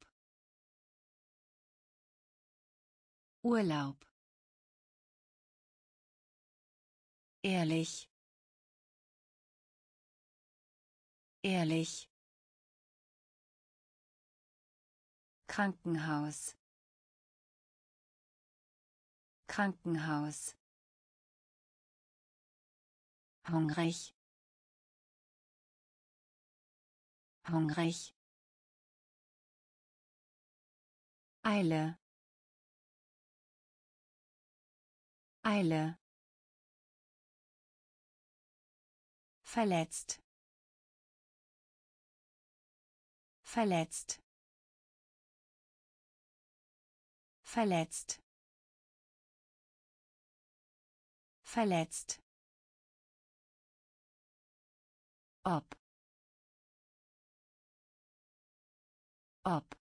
Urlaub, ehrlich, ehrlich, Krankenhaus, Krankenhaus, hungrig, hungrig, Eile, Eile, verletzt, verletzt, verletzt, verletzt, ob, ob,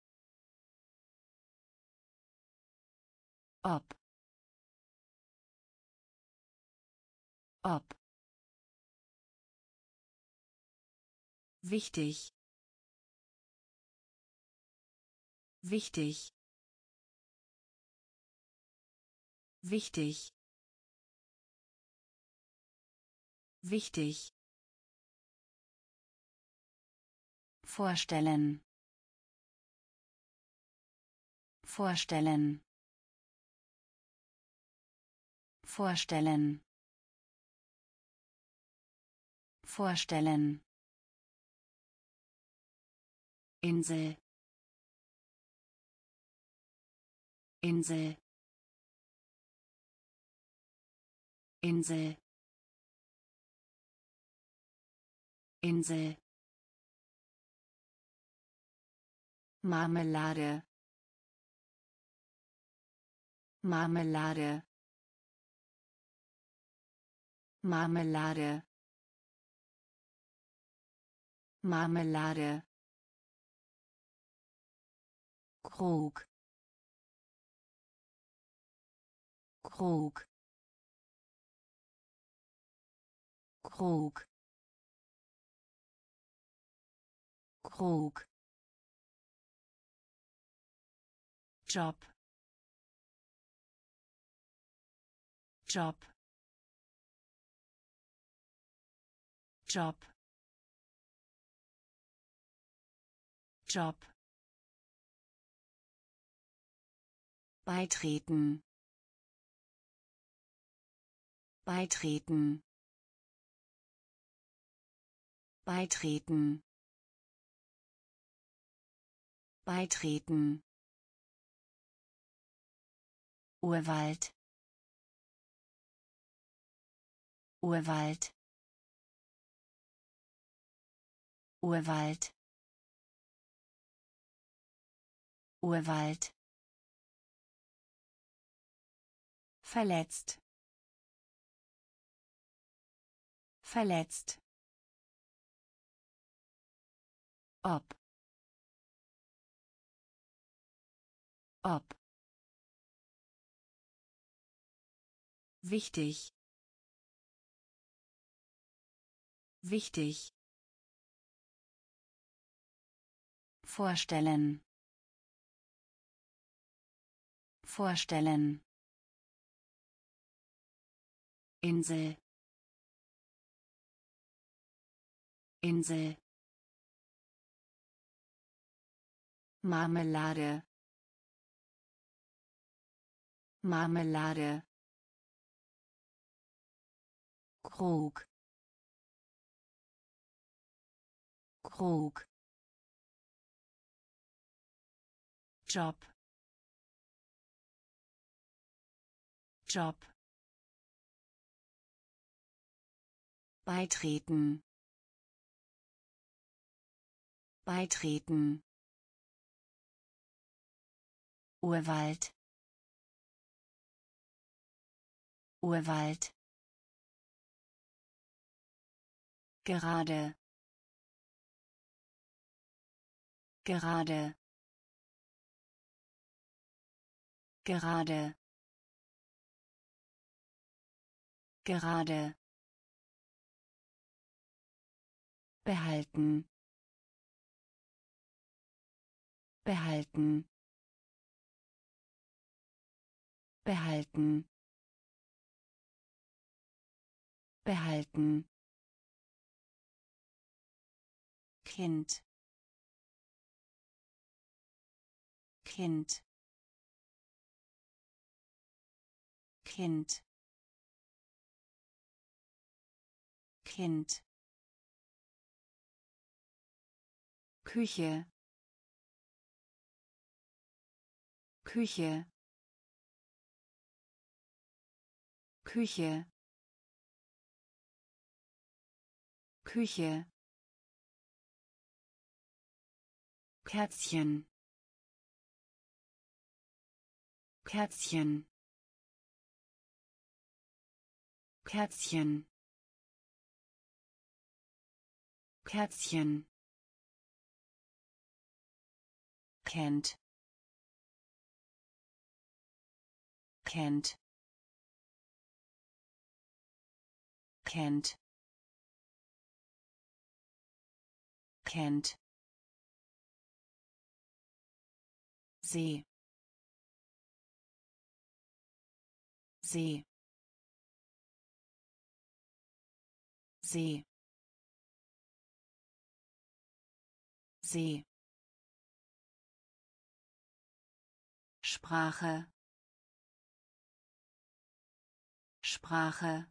ob, ob, wichtig, wichtig, wichtig, wichtig, vorstellen, vorstellen, vorstellen, vorstellen, Insel, Insel, Insel, Insel, Marmelade, Marmelade, Marmelade, Marmelade, Krug, Krug, Krug, Krug, Job, Job, Job, Job, beitreten, beitreten, beitreten, beitreten, Urwald, Urwald, Urwald, Urwald, verletzt, verletzt, ob, ob, wichtig, wichtig, vorstellen, vorstellen, Insel, Insel, Marmelade, Marmelade, Krug, Krug, Job, Job, beitreten, beitreten, Urwald, Urwald, gerade, gerade, gerade, gerade, behalten, behalten, behalten, behalten, Kind, Kind, Kind, Kind, Küche, Küche, Küche, Küche, Kerzchen, Kerzchen, Kerzchen, Kerzchen, kennt, kennt, kennt, kennt, See, See, See, See, Sprache, Sprache,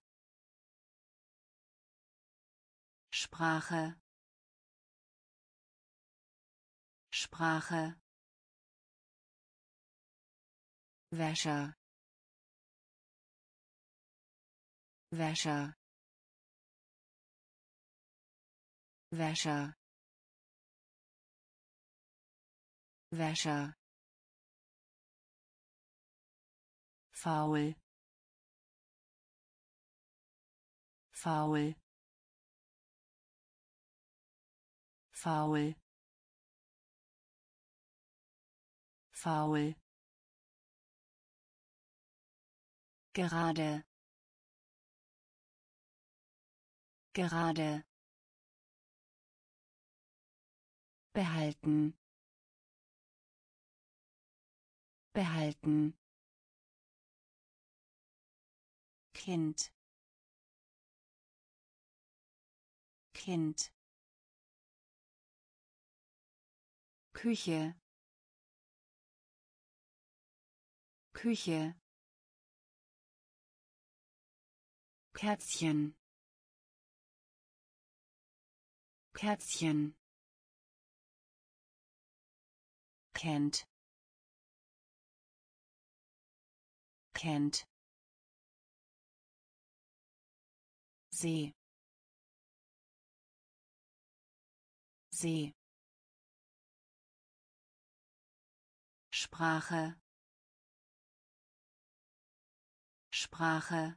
Sprache, Sprache, Wäscher, Wäscher, Wäscher, Wäscher, faul, faul, faul, faul, gerade, gerade, behalten, behalten, Kind, Kind, Küche, Küche, Kerzchen, Kerzchen, kennt, kennt, See, See, Sprache, Sprache,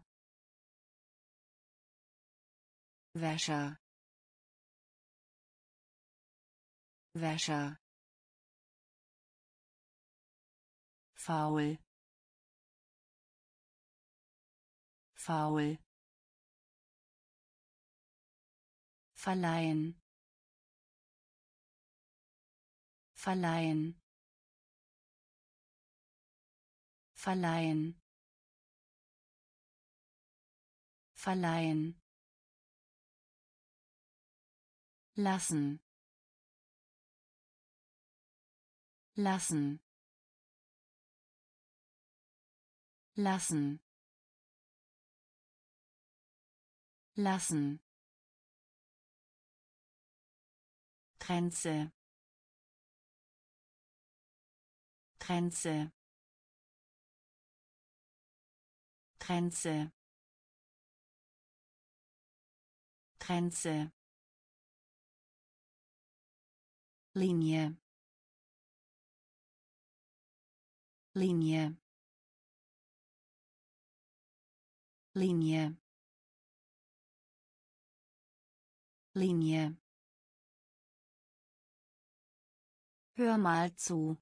Wäscher, Wäscher, faul, faul, verleihen, verleihen, verleihen, verleihen, lassen, lassen, lassen, lassen, Grenze, Grenze, Grenze, Grenze, Linie, Linie, Linie, Linie, hör mal zu,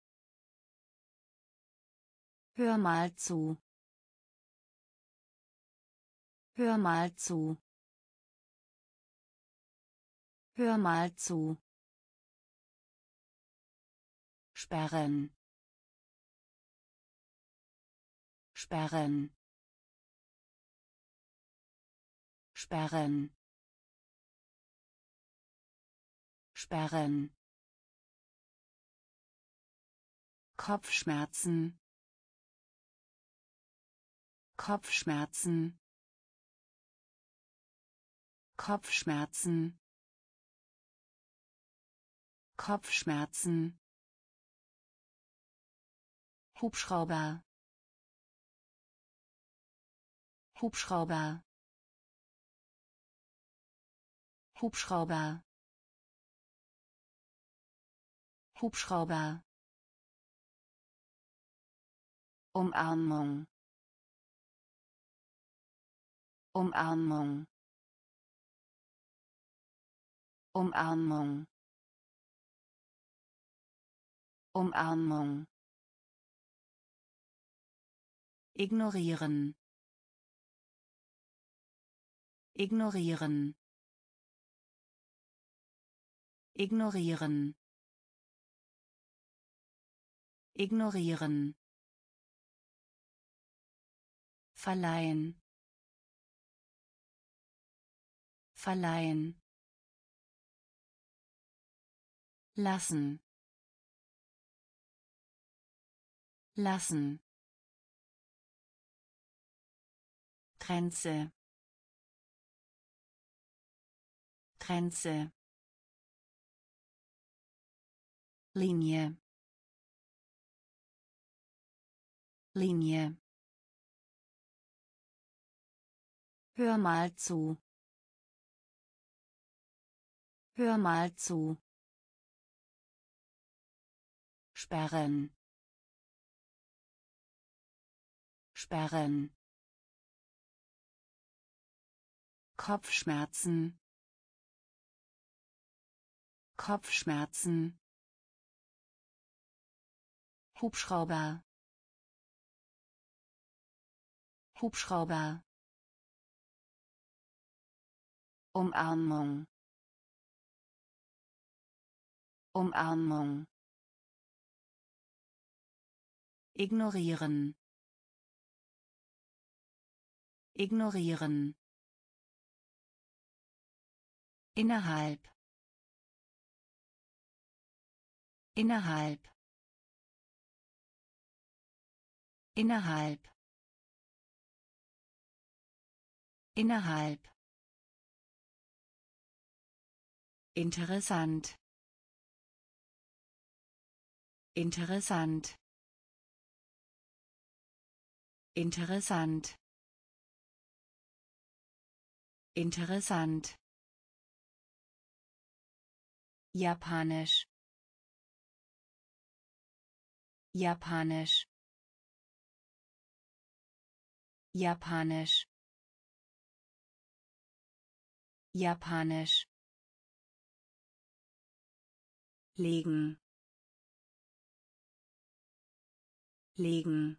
hör mal zu, hör mal zu, hör mal zu, sperren, sperren, sperren, sperren, Kopfschmerzen, Kopfschmerzen, Kopfschmerzen, Kopfschmerzen, Hubschrauber, Hubschrauber, Hubschrauber, Hubschrauber. Umarmung. Umarmung. Umarmung. Umarmung. Ignorieren. Ignorieren. Ignorieren. Ignorieren. Verleihen. Verleihen. Lassen. Lassen. Grenze. Grenze. Linie. Linie. Hör mal zu. Hör mal zu. Sperren. Sperren. Kopfschmerzen. Kopfschmerzen. Hubschrauber. Hubschrauber. Umarmung. Umarmung. Ignorieren. Ignorieren. Innerhalb. Innerhalb. Innerhalb. Innerhalb. Interessant. Interessant. Interessant. Interessant. Japanisch. Japanisch. Japanisch. Japanisch. Legen. Legen.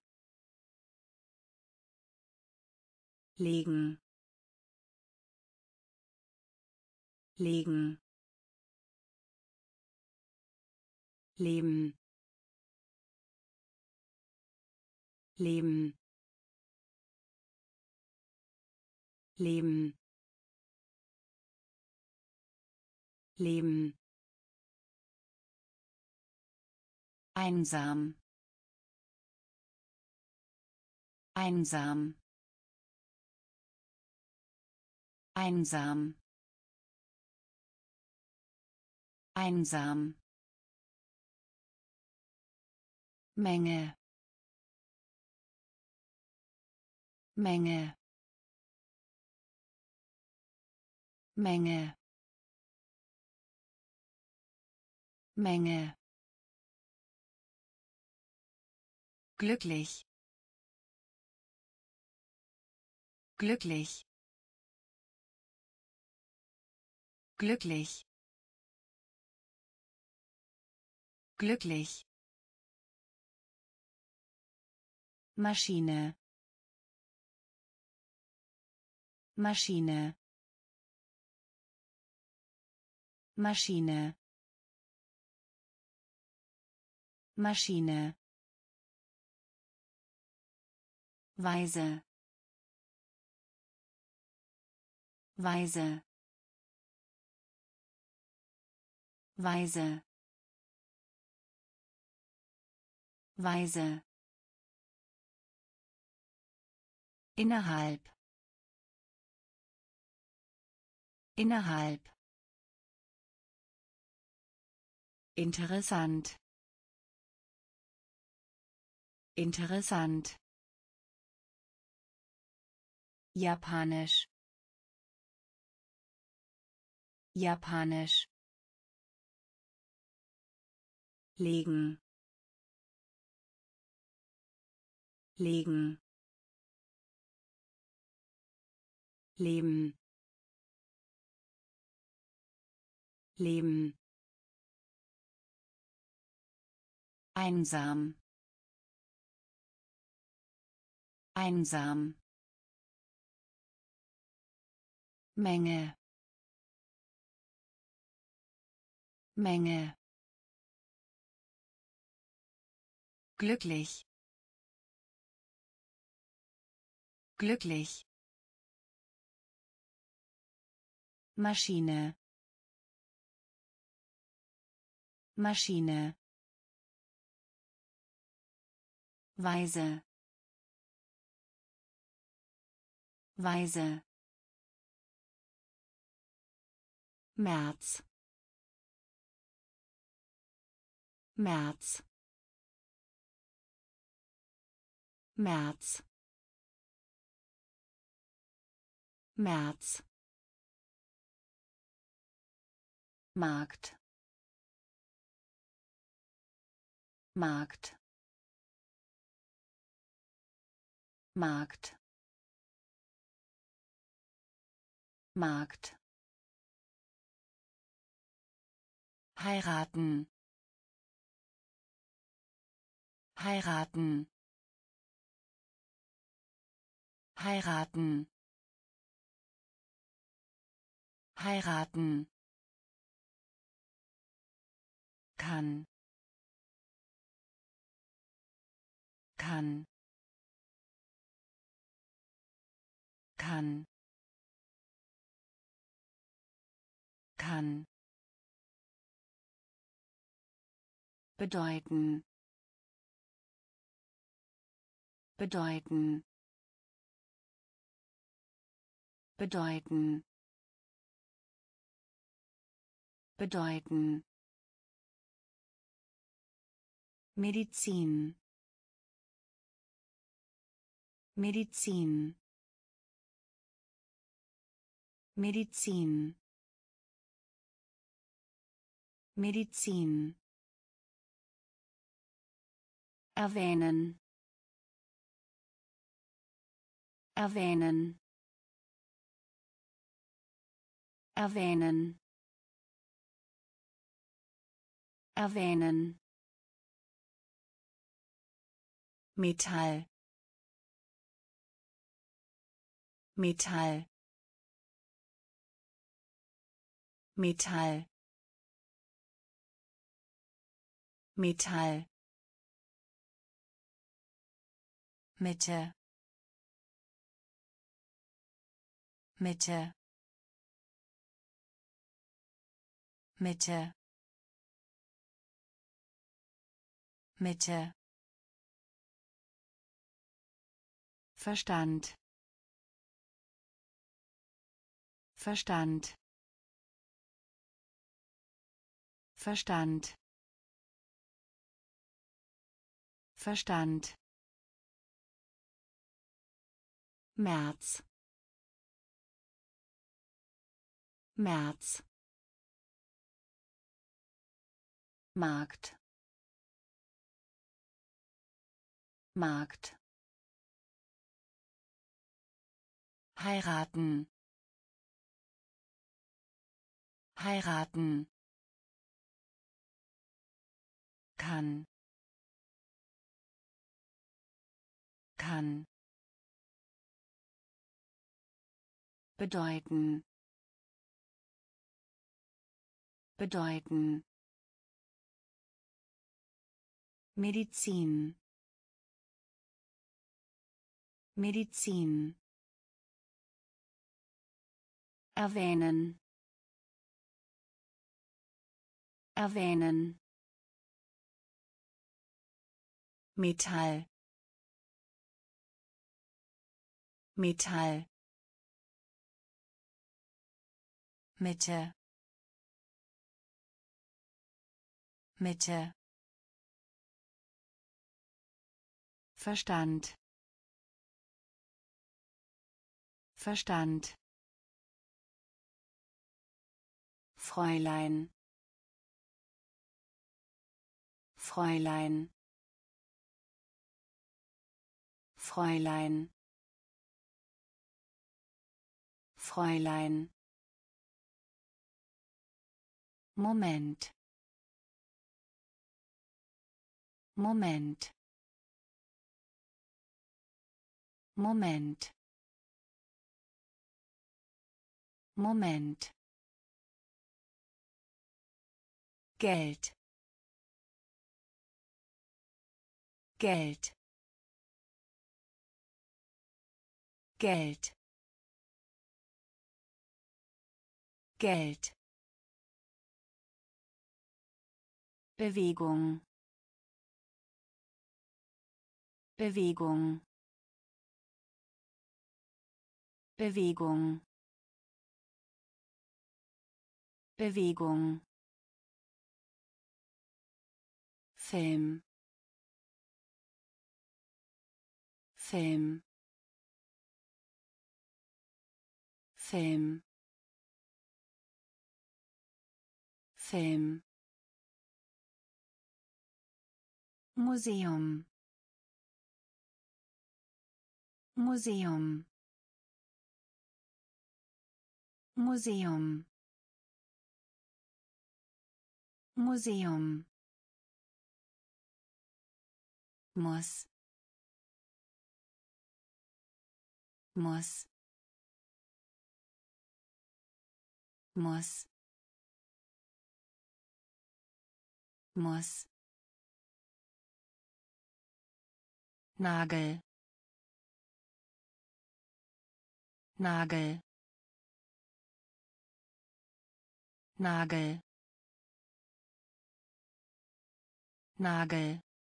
Legen. Legen. Leben. Leben. Leben. Leben. Einsam. Einsam. Einsam. Einsam. Menge. Menge. Menge. Menge. Glücklich. Glücklich. Glücklich. Glücklich. Maschine. Maschine. Maschine. Maschine. Weise. Weise. Weise. Weise. Innerhalb. Innerhalb. Interessant. Interessant. Japanisch. Japanisch. legen, legen, leben, leben, einsam, einsam, Menge, Menge, glücklich, glücklich, Maschine, Maschine, weise, weise, März, März, März, März, Markt, Markt, Markt, Markt, heiraten, heiraten, heiraten, heiraten, kann, kann, kann, kann, bedeuten, bedeuten, bedeuten, bedeuten, Medizin, Medizin, Medizin, Medizin, erwähnen, erwähnen, erwähnen, erwähnen, Metall, Metall, Metall, Metall, Mitte, Mitte, Mitte, Mitte, Verstand, Verstand, Verstand, Verstand, März, März, Markt, Markt, heiraten, heiraten, kann, kann, bedeuten, bedeuten, Medizin, Medizin, erwähnen, erwähnen, Metall, Metall, Mitte, Mitte, Verstand, Verstand, Fräulein, Fräulein, Fräulein, Fräulein. Moment, Moment, Moment, Moment. Geld, Geld, Geld, Geld. Bewegung, Bewegung, Bewegung, Bewegung. Film, Film, Film, Film. Museum, Museum, Museum, Museum. Muss, muss, muss, muss. Nagel, Nagel, Nagel, Nagel.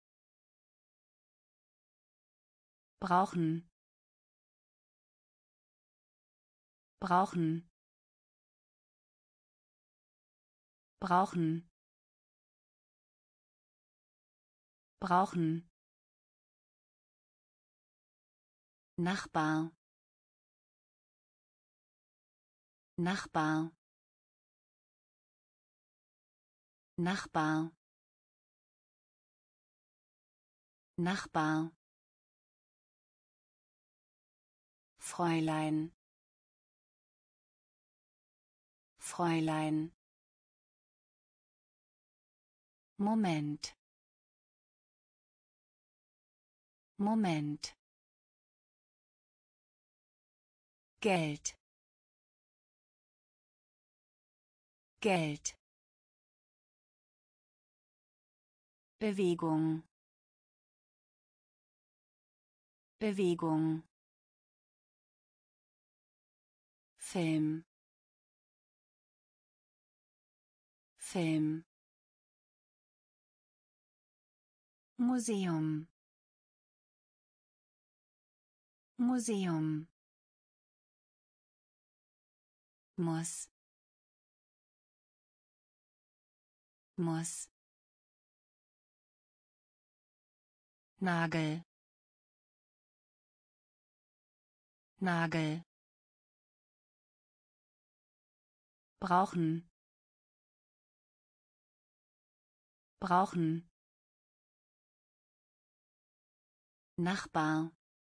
Brauchen, brauchen, brauchen, brauchen. Nachbar, Nachbar, Nachbar, Nachbar. Fräulein, Fräulein. Moment, Moment. Geld, Geld. Bewegung, Bewegung. Film, Film. Museum, Museum. Muss, muss. Nagel, Nagel. Brauchen, brauchen. Nachbar,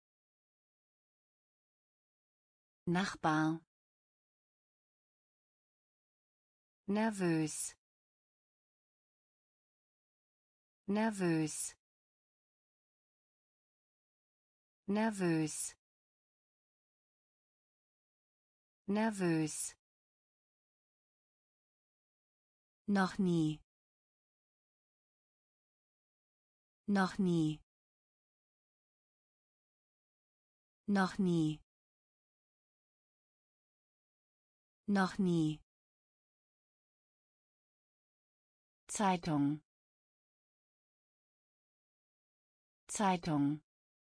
Nachbar. Nervös, nervös, nervös, nervös. Noch nie, noch nie, noch nie, noch nie. Zeitung, Zeitung,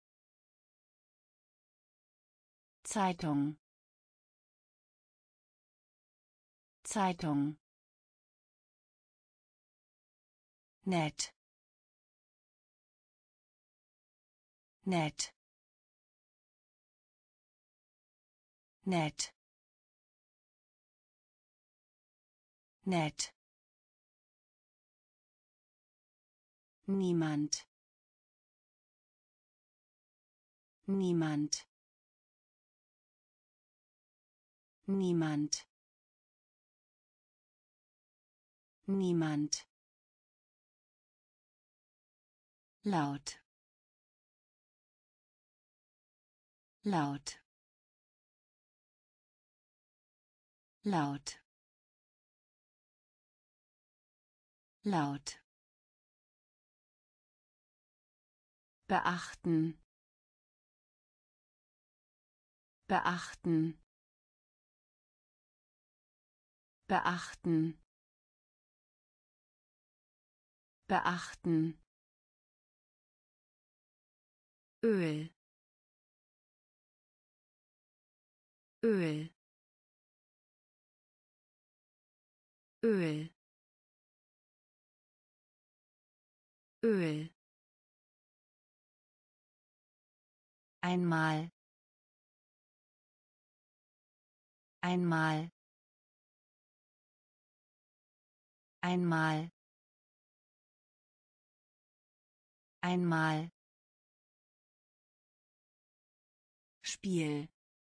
Zeitung, Zeitung. Nett, nett, nett, nett. Niemand. Niemand. Niemand. Niemand. Laut. Laut. Laut. Laut. Beachten. Beachten. Beachten. Beachten. Öl. Öl. Öl. Öl. Einmal. Einmal. Einmal. Einmal. Spiel.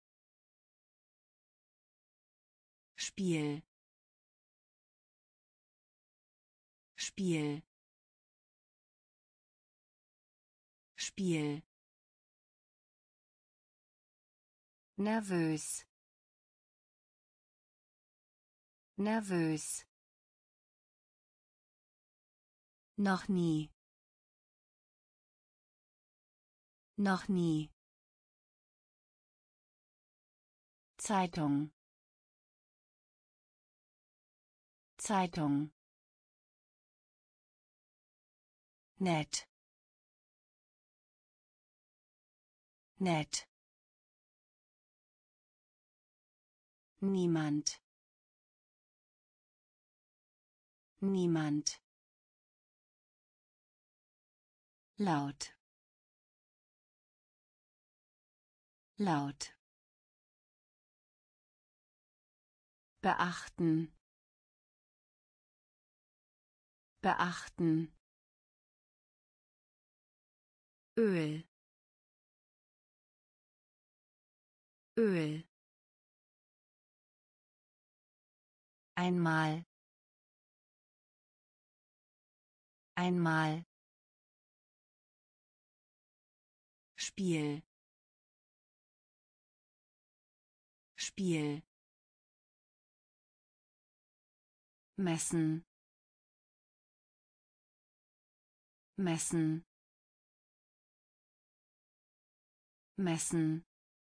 Spiel. Spiel. Spiel. Nervös. Nervös. Noch nie. Noch nie. Zeitung. Zeitung. Nett. Nett. Niemand. Niemand. Laut. Laut. Beachten. Beachten. Öl. Öl. Einmal. Einmal. Spiel. Spiel. Messen. Messen. Messen.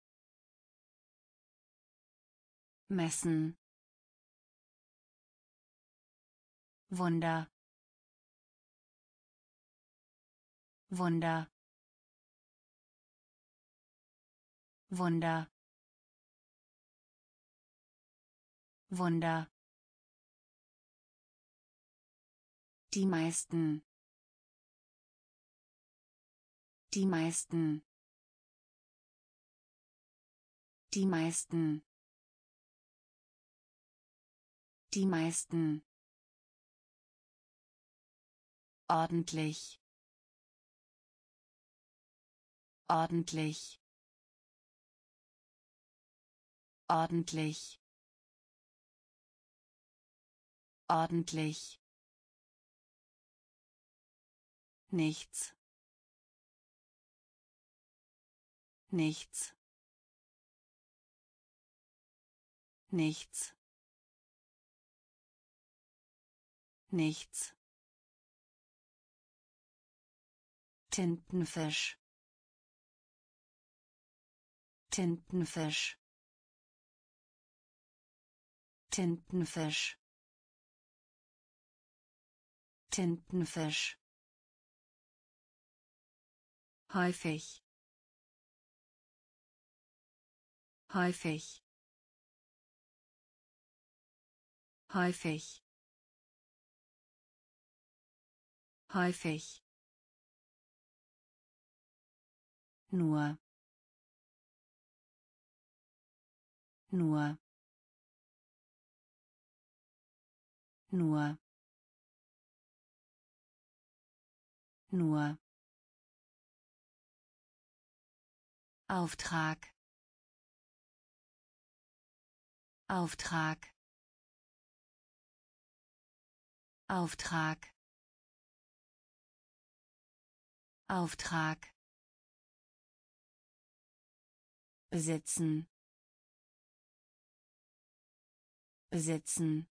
Messen. Wunder. Wunder. Wunder. Wunder. Die meisten. Die meisten. Die meisten. Die meisten. Ordentlich. Ordentlich. Ordentlich. Ordentlich. Nichts. Nichts. Nichts. Nichts. Tintenfisch. Tintenfisch. Tintenfisch. Tintenfisch. Häufig. Häufig. Häufig. Häufig. Nur. Nur. Nur. nur Auftrag Auftrag Auftrag Auftrag besitzen besitzen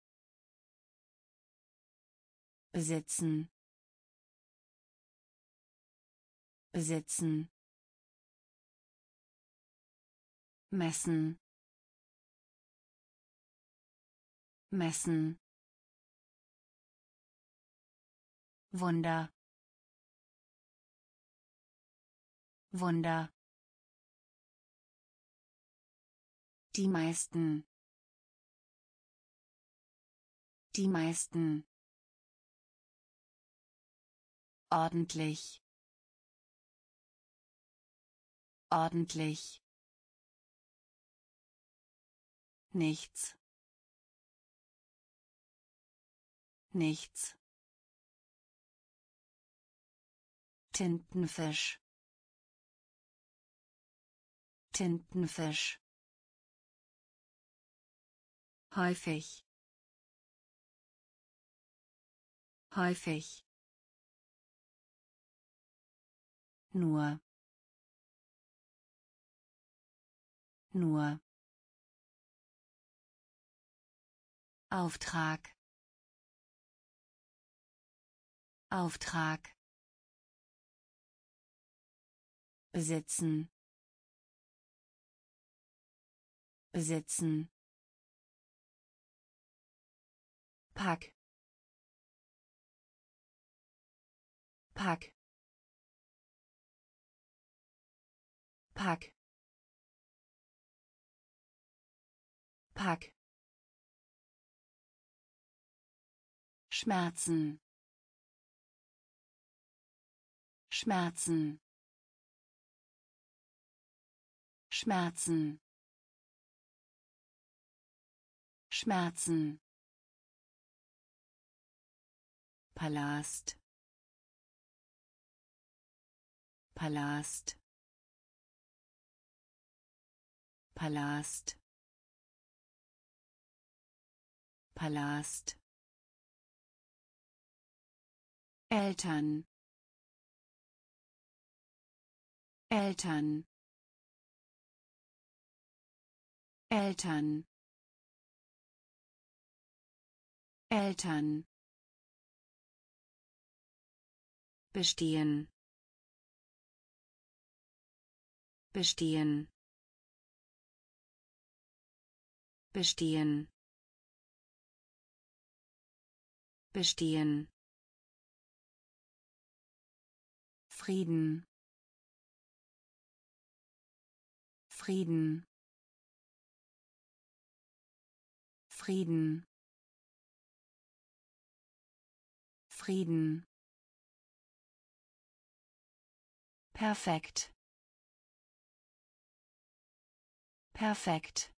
besitzen besitzen messen messen Wunder Wunder die meisten ordentlich ordentlich nichts nichts Tintenfisch Tintenfisch häufig häufig nur Auftrag Auftrag besitzen besitzen Pack Pack Pack Pack Schmerzen Schmerzen Schmerzen Schmerzen Palast Palast Palast Palast Eltern Eltern Eltern Eltern bestehen bestehen bestehen bestehen Frieden Frieden Frieden Frieden Perfekt Perfekt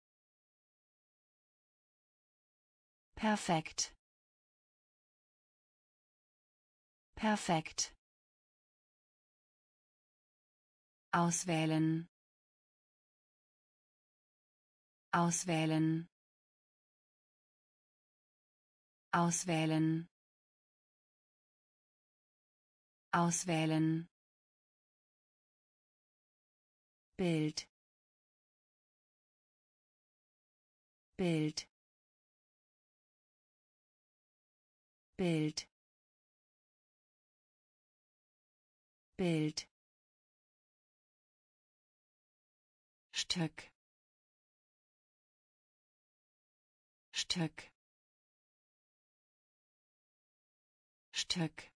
Perfekt Perfekt auswählen auswählen auswählen auswählen Bild Bild Bild Bild Stück Stück Stück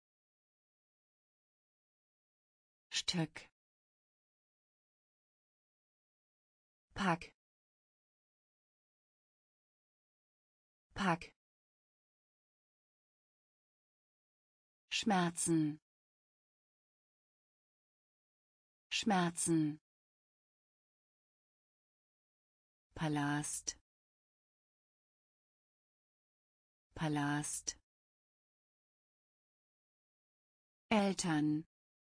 Stück Pack Pack Schmerzen Schmerzen Palast Palast Eltern,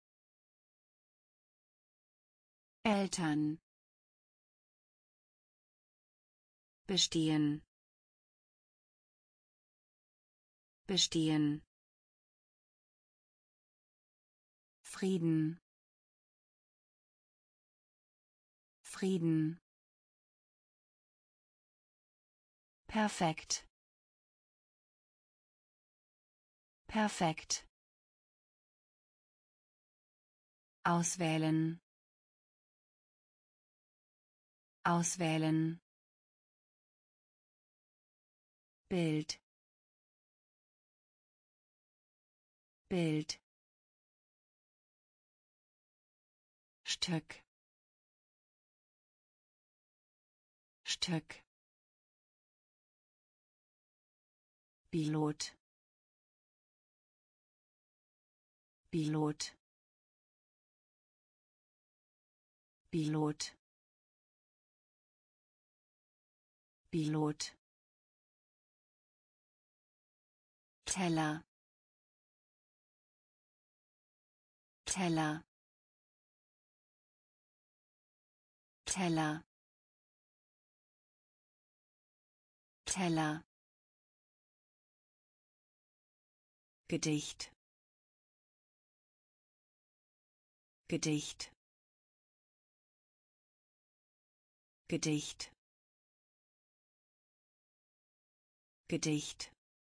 Eltern, bestehen, bestehen, Frieden, Frieden, perfekt, perfekt, auswählen, auswählen, Bild, Bild, Stück, Stück, Pilot, Pilot, Pilot, Pilot, Teller, Teller, Teller, Teller, Gedicht, Gedicht, Gedicht, Gedicht,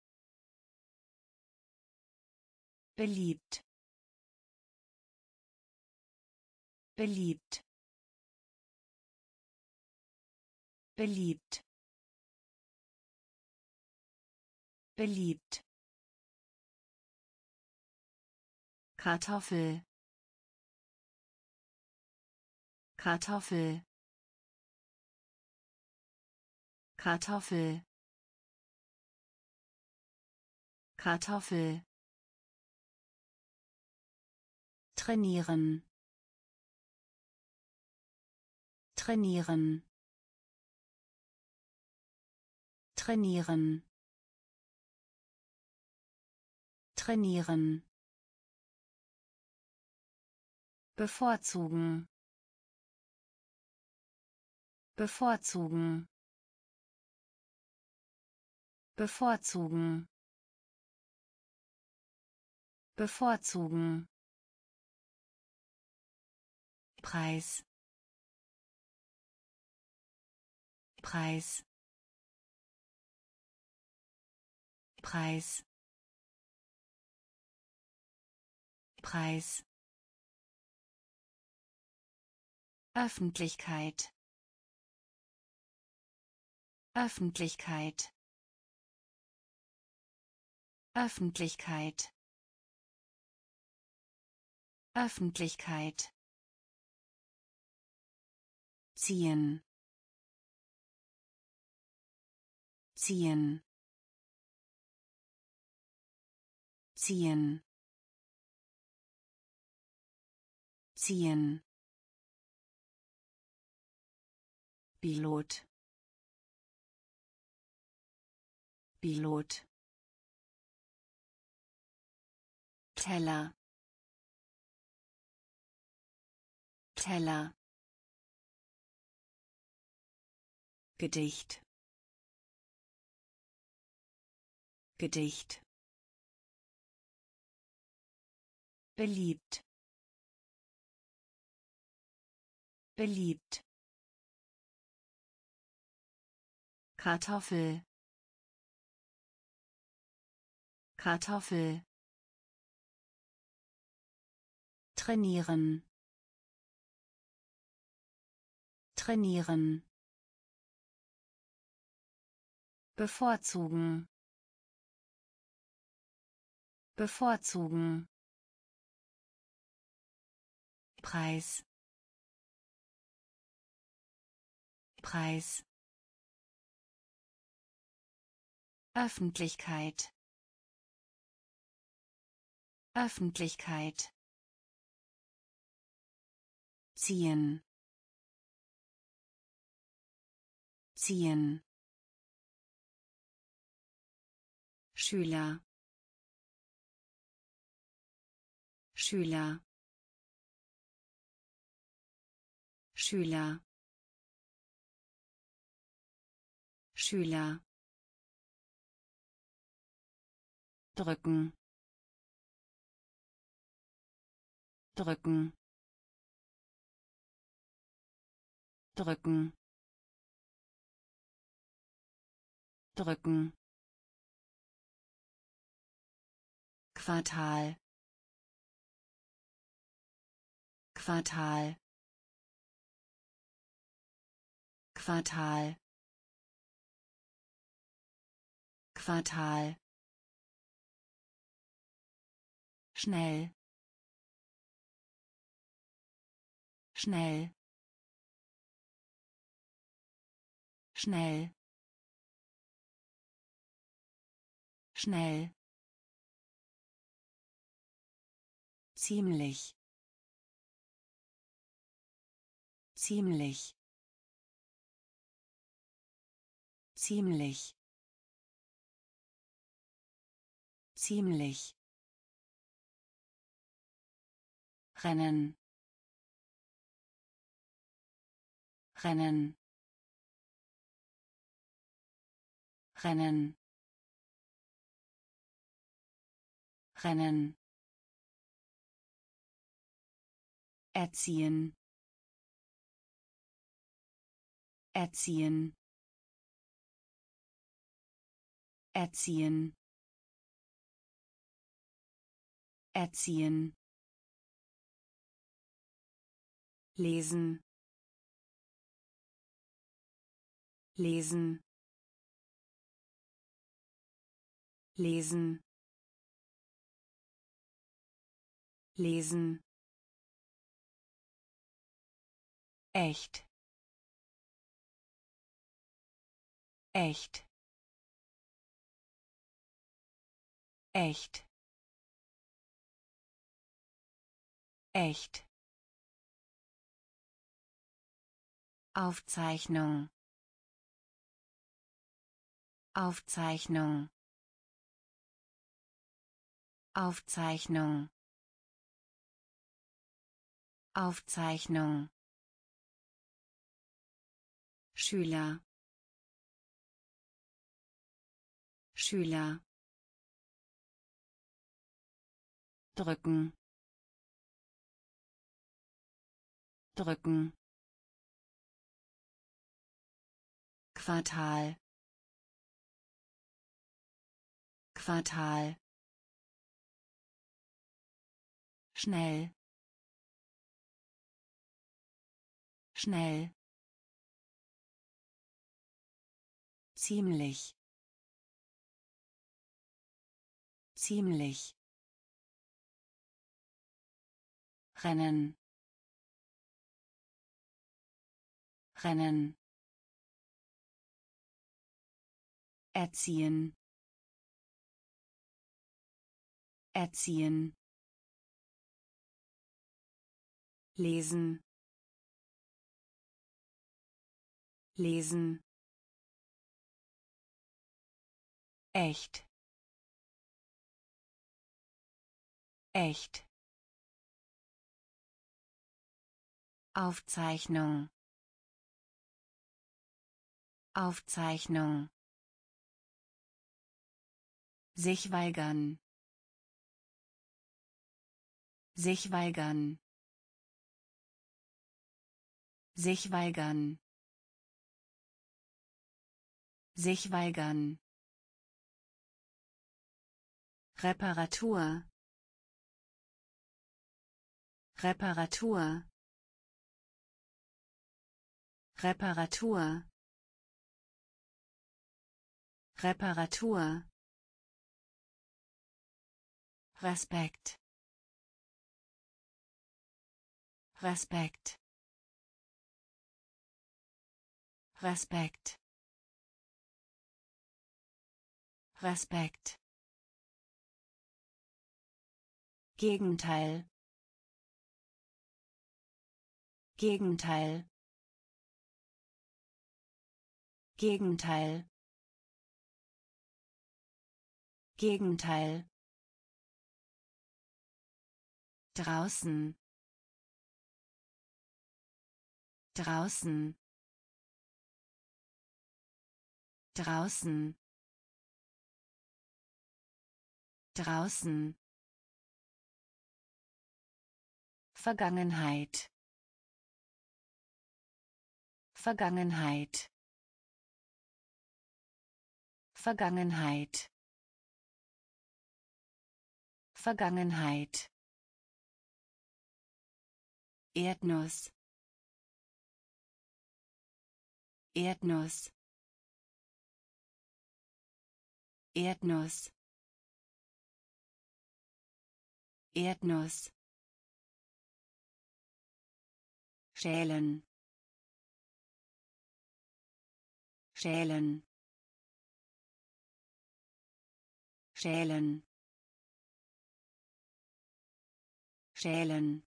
beliebt, beliebt, beliebt, beliebt, Kartoffel, Kartoffel, Kartoffel, Kartoffel, trainieren, trainieren, trainieren, trainieren, bevorzugen, bevorzugen, bevorzugen, bevorzugen, Preis, Preis, Preis, Preis, Öffentlichkeit, Öffentlichkeit, Öffentlichkeit, Öffentlichkeit, ziehen, ziehen, ziehen, ziehen, Pilot, Pilot, Teller, Teller, Gedicht, Gedicht, beliebt, beliebt, Kartoffel, Kartoffel, trainieren, trainieren, bevorzugen, bevorzugen, Preis, Preis, Öffentlichkeit, Öffentlichkeit, ziehen, ziehen, Schüler, Schüler, Schüler, Schüler, drücken, drücken, drücken, drücken, Quartal, Quartal, Quartal, Quartal, schnell, schnell, schnell, schnell, ziemlich, ziemlich, ziemlich, ziemlich, rennen, rennen, rennen, rennen, erziehen, erziehen, erziehen, erziehen, lesen, lesen, lesen, lesen, echt, echt, echt, echt, Aufzeichnung, Aufzeichnung, Aufzeichnung, Aufzeichnung, Schüler, Schüler, drücken, drücken, Quartal, Quartal, schnell, schnell, ziemlich, ziemlich, rennen, rennen, erziehen, erziehen, lesen, lesen, echt, echt, Aufzeichnung, Aufzeichnung, sich weigern, sich weigern, sich weigern, sich weigern, Reparatur, Reparatur, Reparatur, Reparatur, Respekt, Respekt, Respekt, Respekt, Gegenteil, Gegenteil, Gegenteil, Gegenteil, draußen draußen draußen draußen Vergangenheit Vergangenheit Vergangenheit Vergangenheit Erdnuss Erdnuss Erdnuss Erdnuss schälen schälen schälen schälen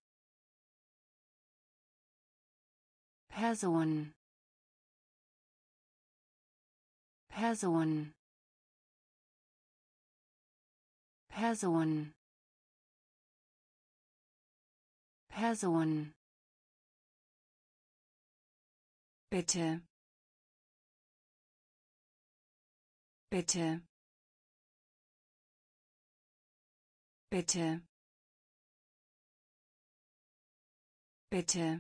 Person Person Person Person bitte bitte bitte bitte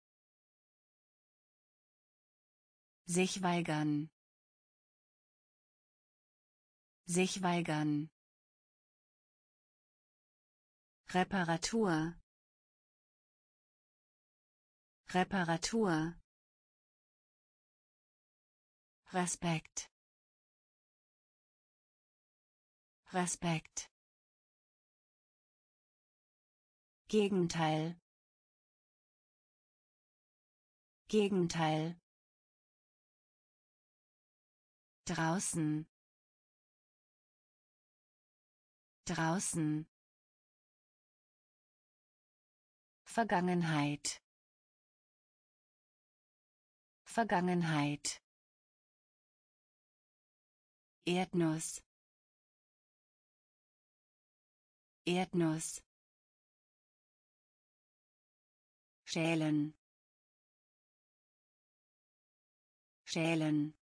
sich weigern sich weigern Reparatur Reparatur Respekt Respekt Gegenteil Gegenteil draußen draußen Vergangenheit Vergangenheit Erdnuss Erdnuss schälen schälen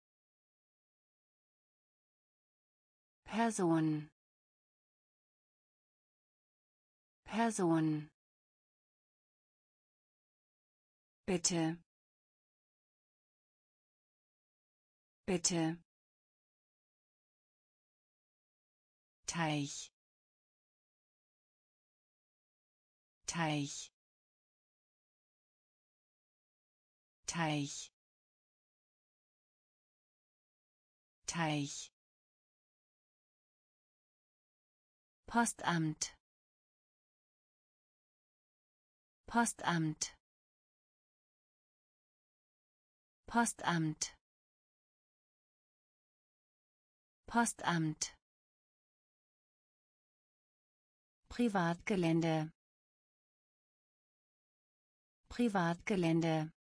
Person Person bitte bitte Teich Teich Teich Teich Postamt Postamt Postamt Postamt Privatgelände Privatgelände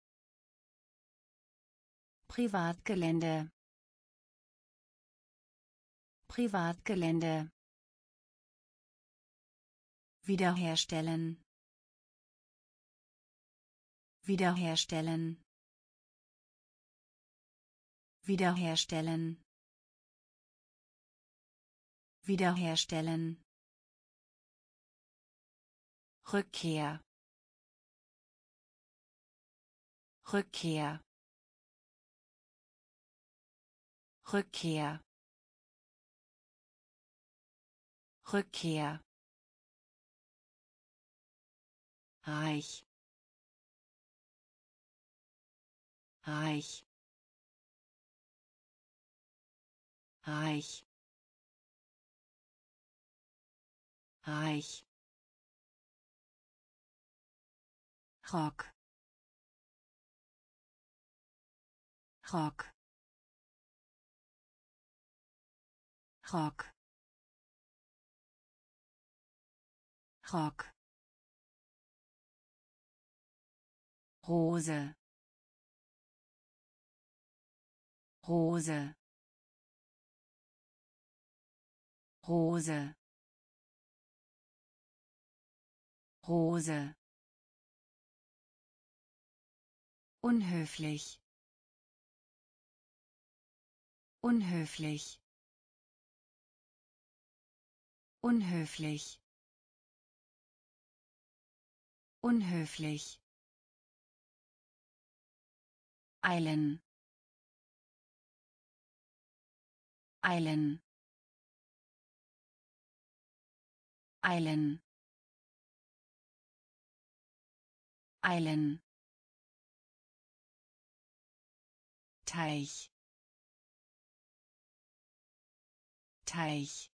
Privatgelände Privatgelände wiederherstellen wiederherstellen wiederherstellen wiederherstellen Rückkehr Rückkehr Rückkehr Rückkehr reich reich reich reich Rock Rock Rock Rock Rose Rose Rose Rose. Unhöflich. Unhöflich. Unhöflich. Unhöflich. Eilen. Eilen. Eilen. Eilen. Teich. Teich.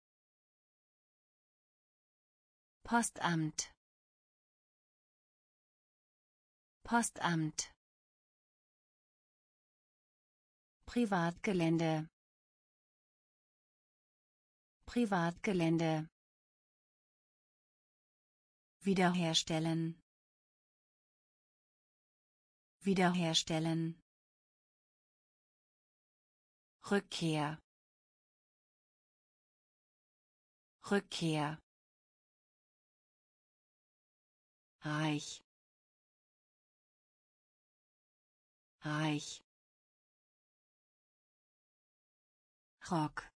Postamt. Postamt. Privatgelände. Privatgelände. Wiederherstellen. Wiederherstellen. Rückkehr. Rückkehr. Reich. Reich. Rock.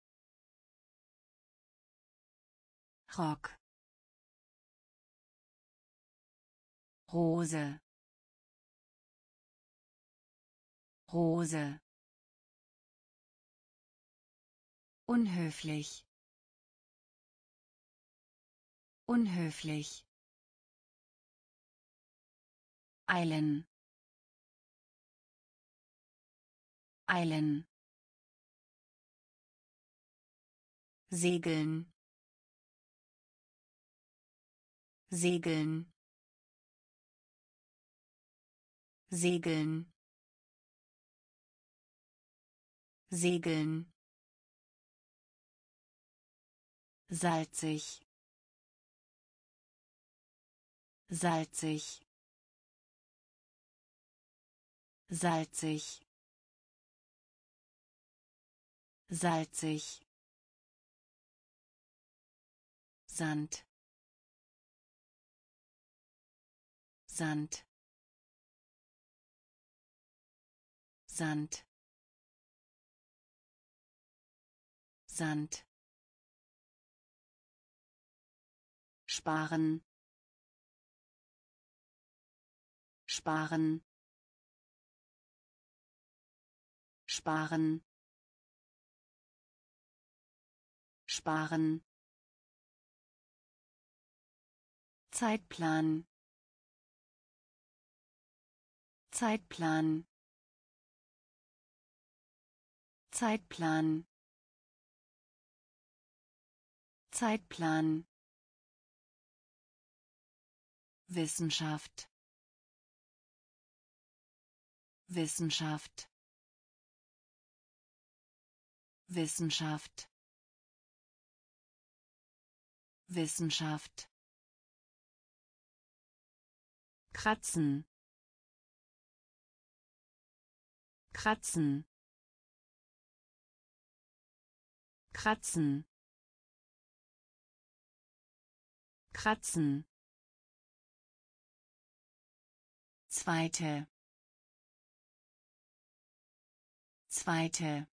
Rock. Rose. Rose. Unhöflich. Unhöflich. Eilen. Eilen. Segeln. Segeln. Segeln. Segeln. Salzig. Salzig. Salzig. Salzig. Sand. Sand. Sand. Sand. Sparen. Sparen. Sparen. Sparen. Zeitplan. Zeitplan. Zeitplan. Zeitplan. Wissenschaft. Wissenschaft. Wissenschaft. Wissenschaft. Kratzen. Kratzen. Kratzen. Kratzen. Zweite. Zweite.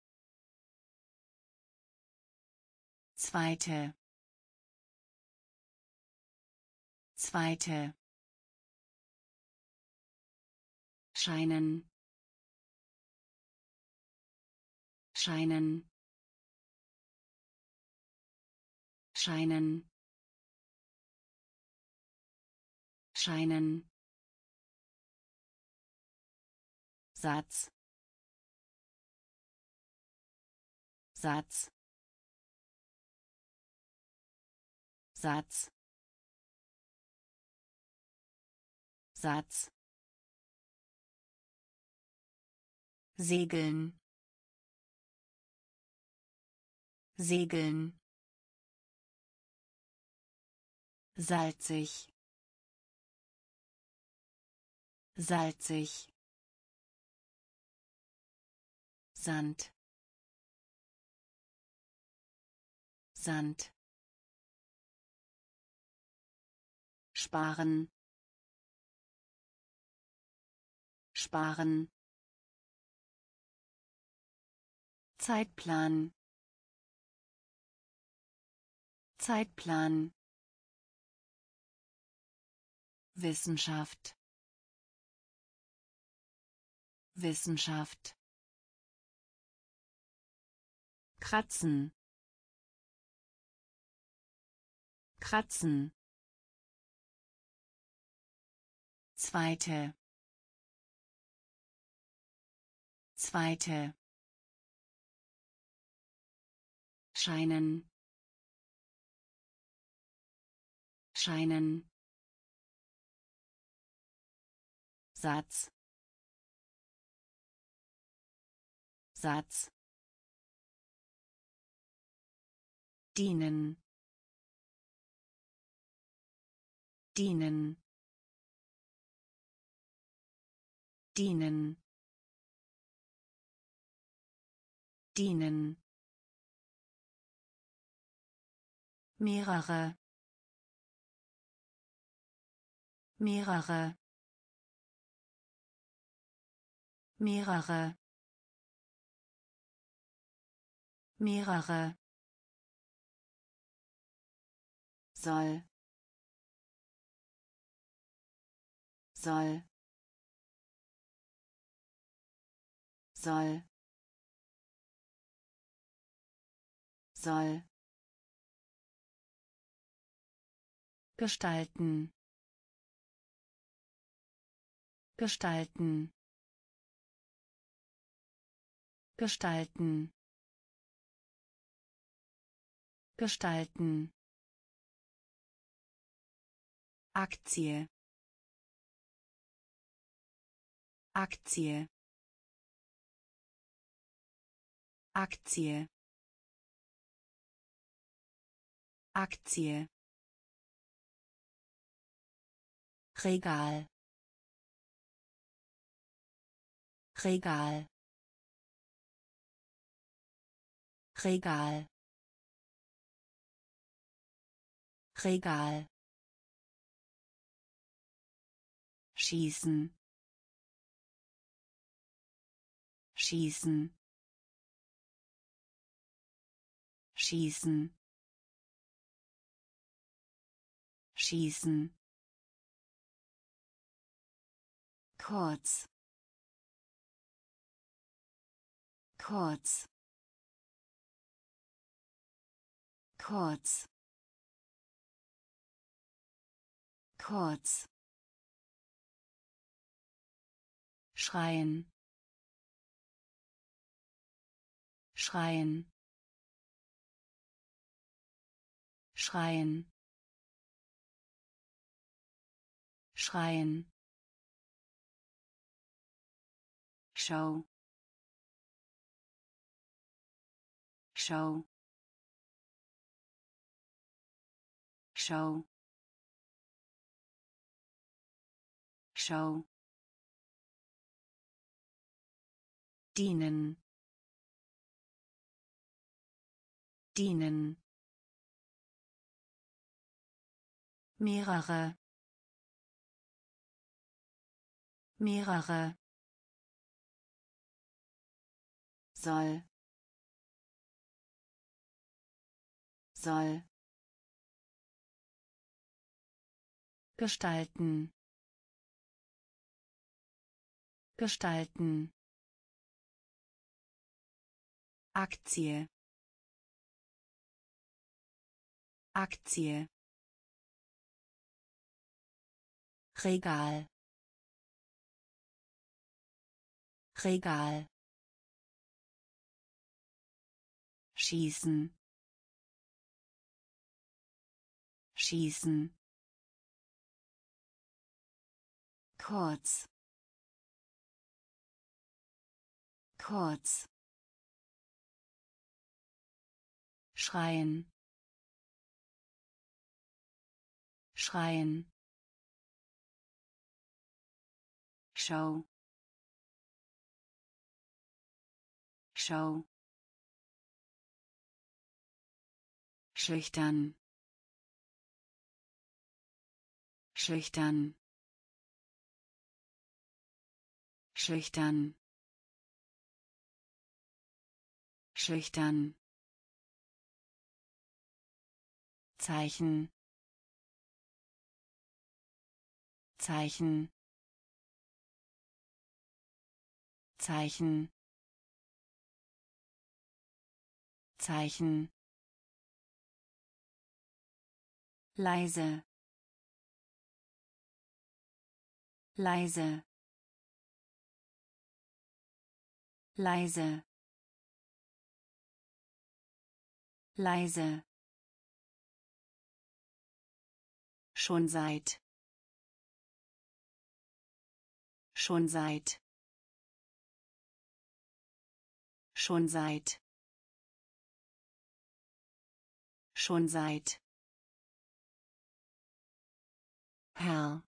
Zweite. Zweite. Scheinen. Scheinen. Scheinen. Scheinen. Satz. Satz. Satz. Satz. Segeln. Segeln. Salzig. Salzig. Sand. Sand. sparen, sparen, Zeitplan, Zeitplan, Wissenschaft, Wissenschaft, kratzen, kratzen, zweite, zweite, scheinen, scheinen, Satz, Satz, dienen, dienen, dienen, dienen, mehrere, mehrere, mehrere, mehrere, soll, soll, soll, soll, gestalten, gestalten, gestalten, gestalten, Aktie, Aktie, Aktie, Aktie, Regal, Regal, Regal, Regal, schießen, schießen, schießen, schießen, kurz, kurz, kurz, kurz, schreien, schreien, schreien, schreien, Show, Show, Show, Show, dienen, dienen, mehrere, mehrere, soll, soll, gestalten, gestalten, Aktie, Aktie, Regal, Regal, schießen, schießen, kurz, kurz, schreien, schreien, Show, Show, schüchtern, schüchtern, schüchtern, schüchtern, Zeichen, Zeichen, Zeichen, Zeichen, leise, leise, leise, leise, schon seit, schon seit, schon seit, schon seit, Herr,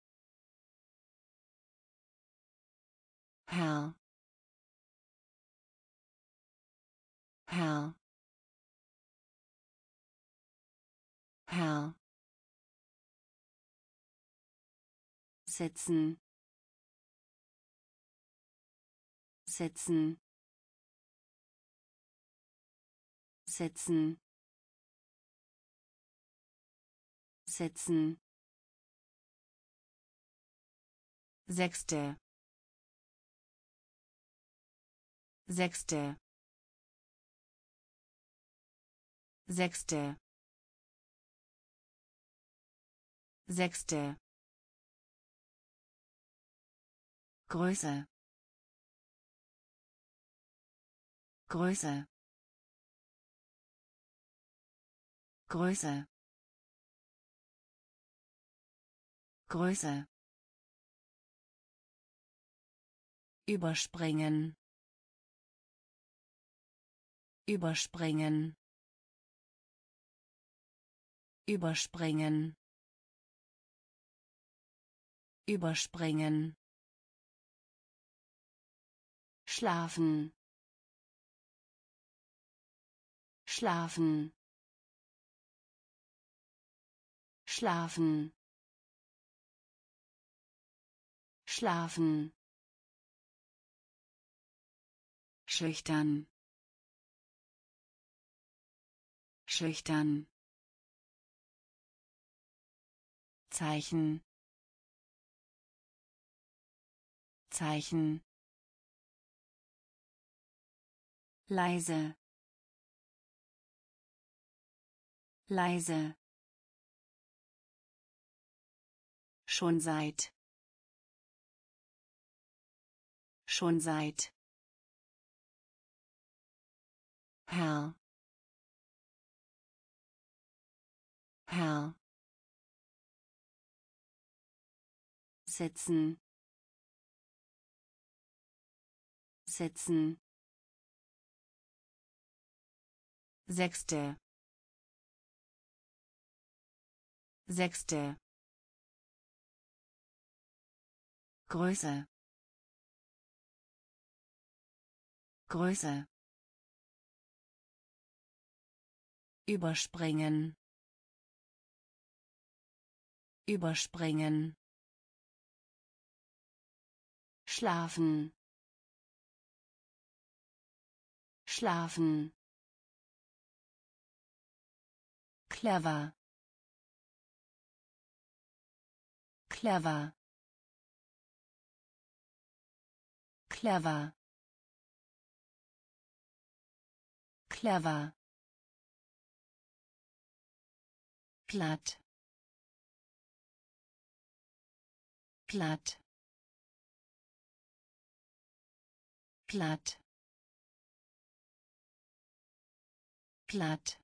Herr, Herr, Herr, setzen, setzen, setzen, setzen, sechste, sechste, sechste, sechste, Größe, Größe, Größe, Größe, überspringen, überspringen, überspringen, überspringen, schlafen, schlafen, schlafen, schlafen, schüchtern, schüchtern, Zeichen, Zeichen, leise, leise, schon seit, schon seit, Herr, Herr, setzen, setzen, sechste, sechste, Größe, Größe, überspringen, überspringen, schlafen, schlafen, clever, clever, clever, clever, platt, platt, platt, platt,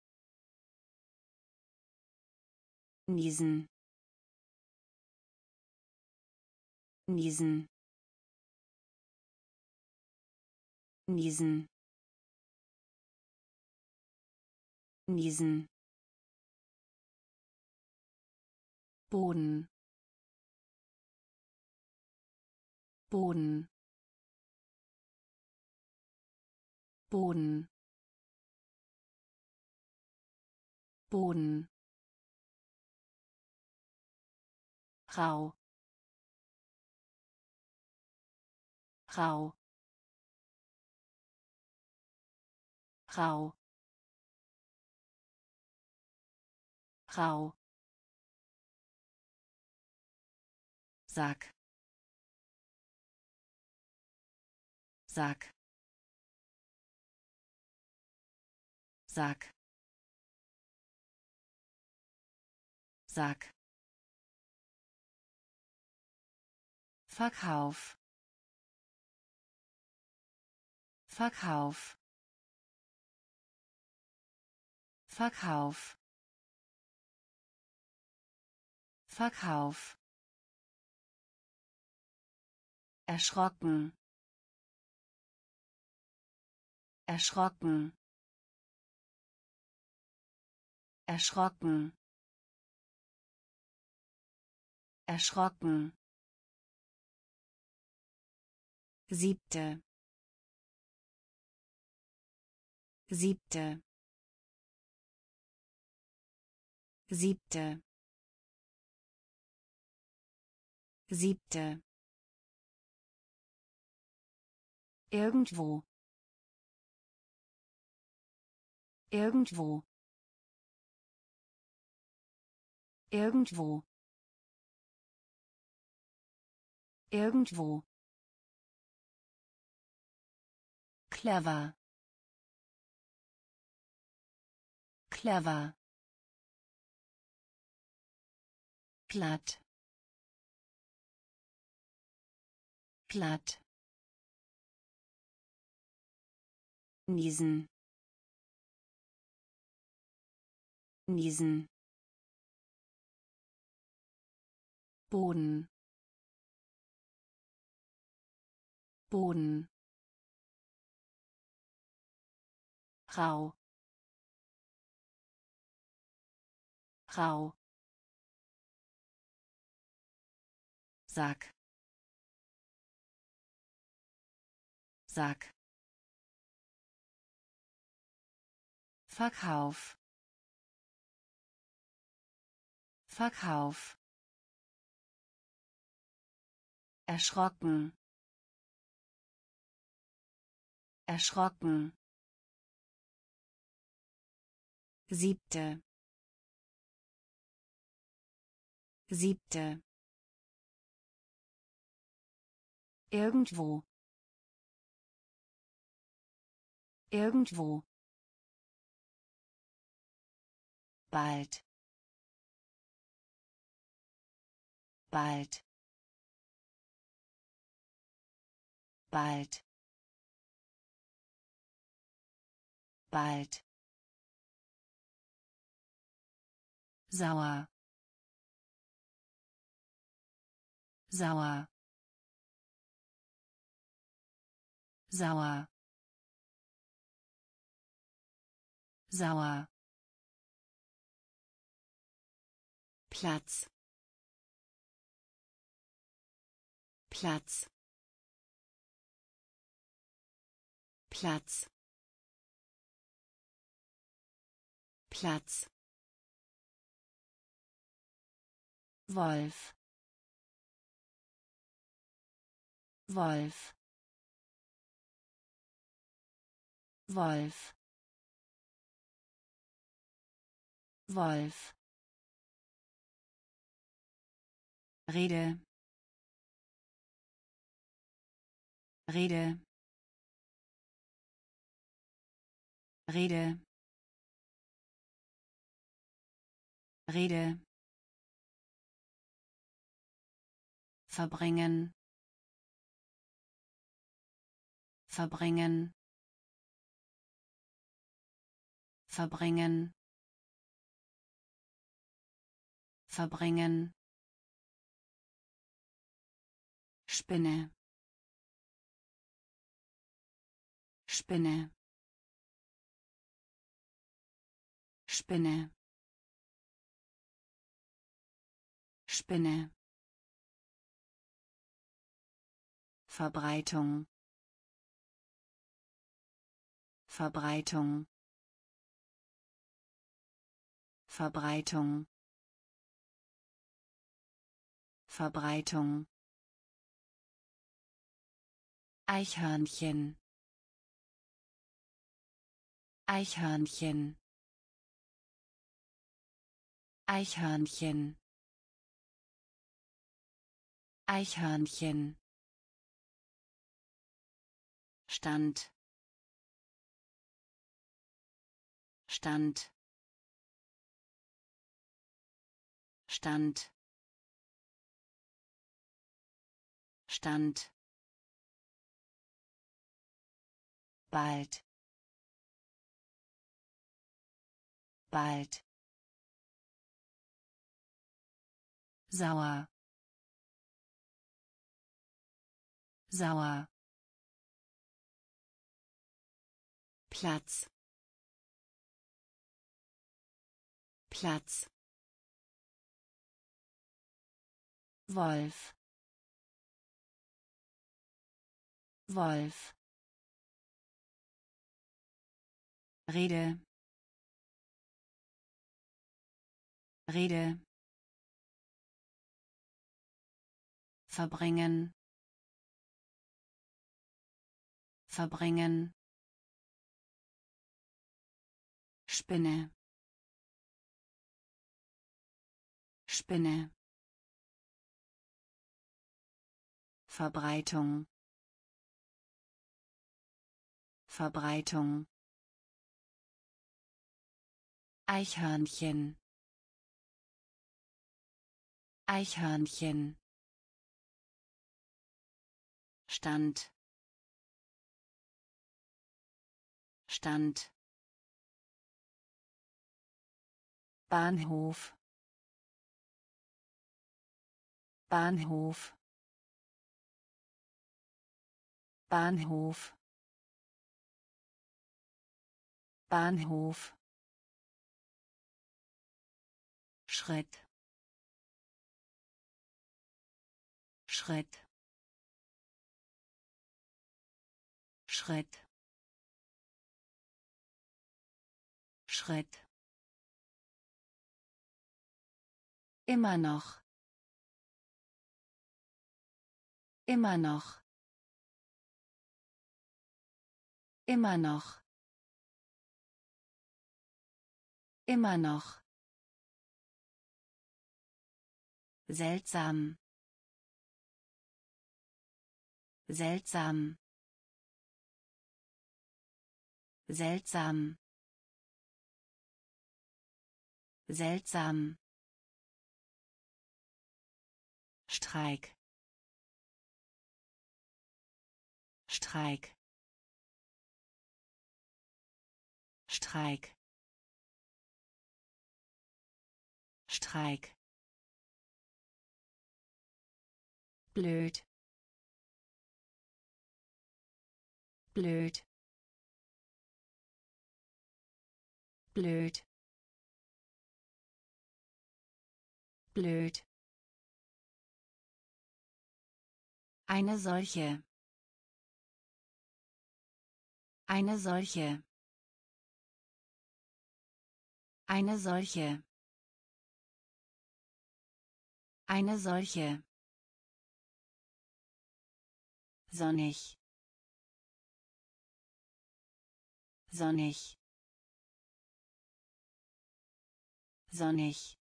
niesen, niesen, niesen, niesen, Boden, Boden, Boden, Boden, rau rau rau rau Sack, Sack, Sack, Sack. Verkauf, Verkauf, Verkauf, Verkauf. Erschrocken, erschrocken, erschrocken, erschrocken. Siebte, siebte, siebte, siebte. Irgendwo, irgendwo, irgendwo, irgendwo. Clever, clever. Platt, platt. Niesen, niesen. Boden, Boden. Rau, rau. Sack, Sack. Verkauf, Verkauf. Erschrocken, erschrocken. Siebte, siebte. Irgendwo, irgendwo. Bald, bald, bald, bald. Sauer, sauer, sauer, sauer. Platz, Platz, Platz, Platz. Wolf, Wolf, Wolf, Wolf. Rede, Rede, Rede, Rede. Verbringen, verbringen, verbringen, verbringen. Spinne, Spinne, Spinne, Spinne. Verbreitung, Verbreitung, Verbreitung, Verbreitung Eichhörnchen Eichhörnchen Eichhörnchen Eichhörnchen Stand Stand Stand Stand bald bald sauer sauer Platz Platz Wolf Wolf Rede Rede verbringen verbringen Spinne Spinne Verbreitung Verbreitung Eichhörnchen Eichhörnchen Stand Stand Bahnhof Bahnhof Bahnhof Bahnhof Schritt Schritt Schritt Schritt immer noch immer noch immer noch immer noch seltsam seltsam seltsam seltsam Streik Streik Streik Streik blöd blöd blöd blöd eine solche eine solche eine solche eine solche sonnig sonnig sonnig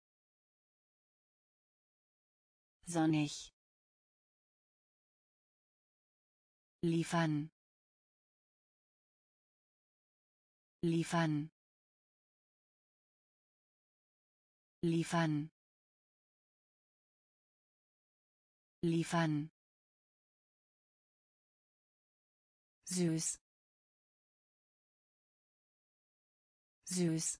sonnig liefern liefern liefern liefern süß süß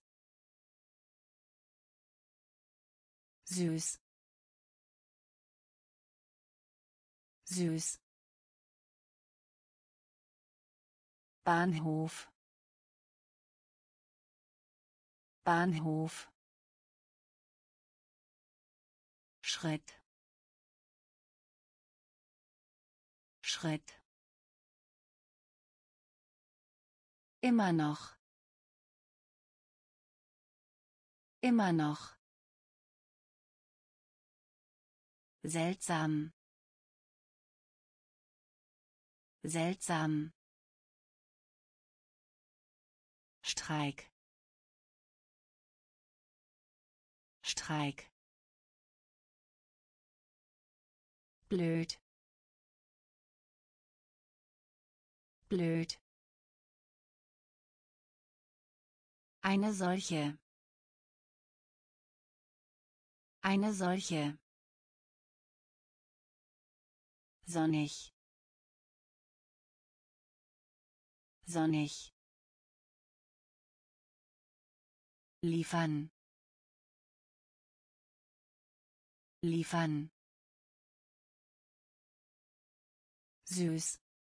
süß süß Bahnhof Bahnhof Schritt Schritt immer noch immer noch seltsam, seltsam, Streik, Streik, blöd, blöd, eine solche, eine solche, sonnig, sonnig, liefern, liefern, süß,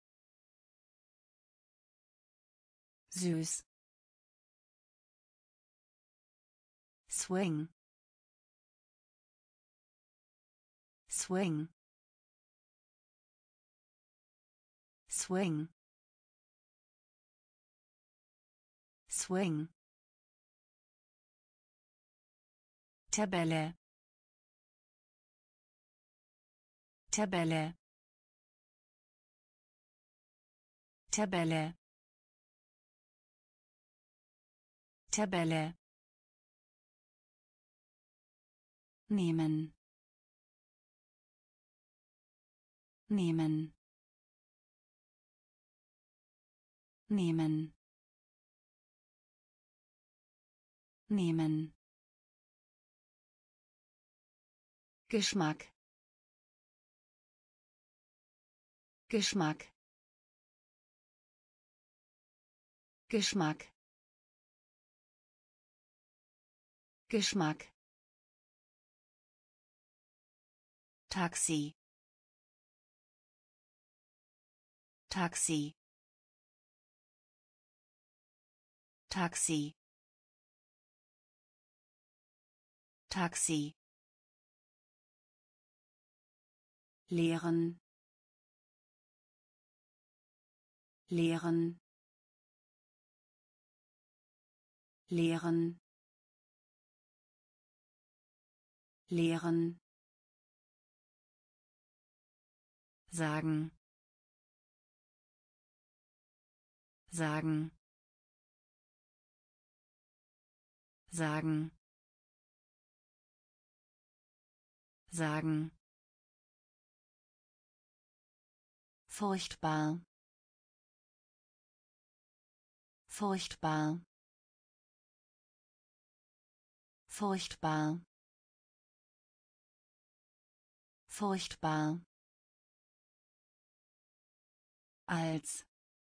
süß, swing, swing, swing, swing, Tabelle, Tabelle, Tabelle, Tabelle, nehmen, nehmen, nehmen, nehmen, Geschmack, Geschmack, Geschmack, Geschmack, Taxi, Taxi, Taxi, Taxi, lehren, lehren, lehren, lehren, sagen, sagen, sagen, sagen, furchtbar, furchtbar, furchtbar, furchtbar, als,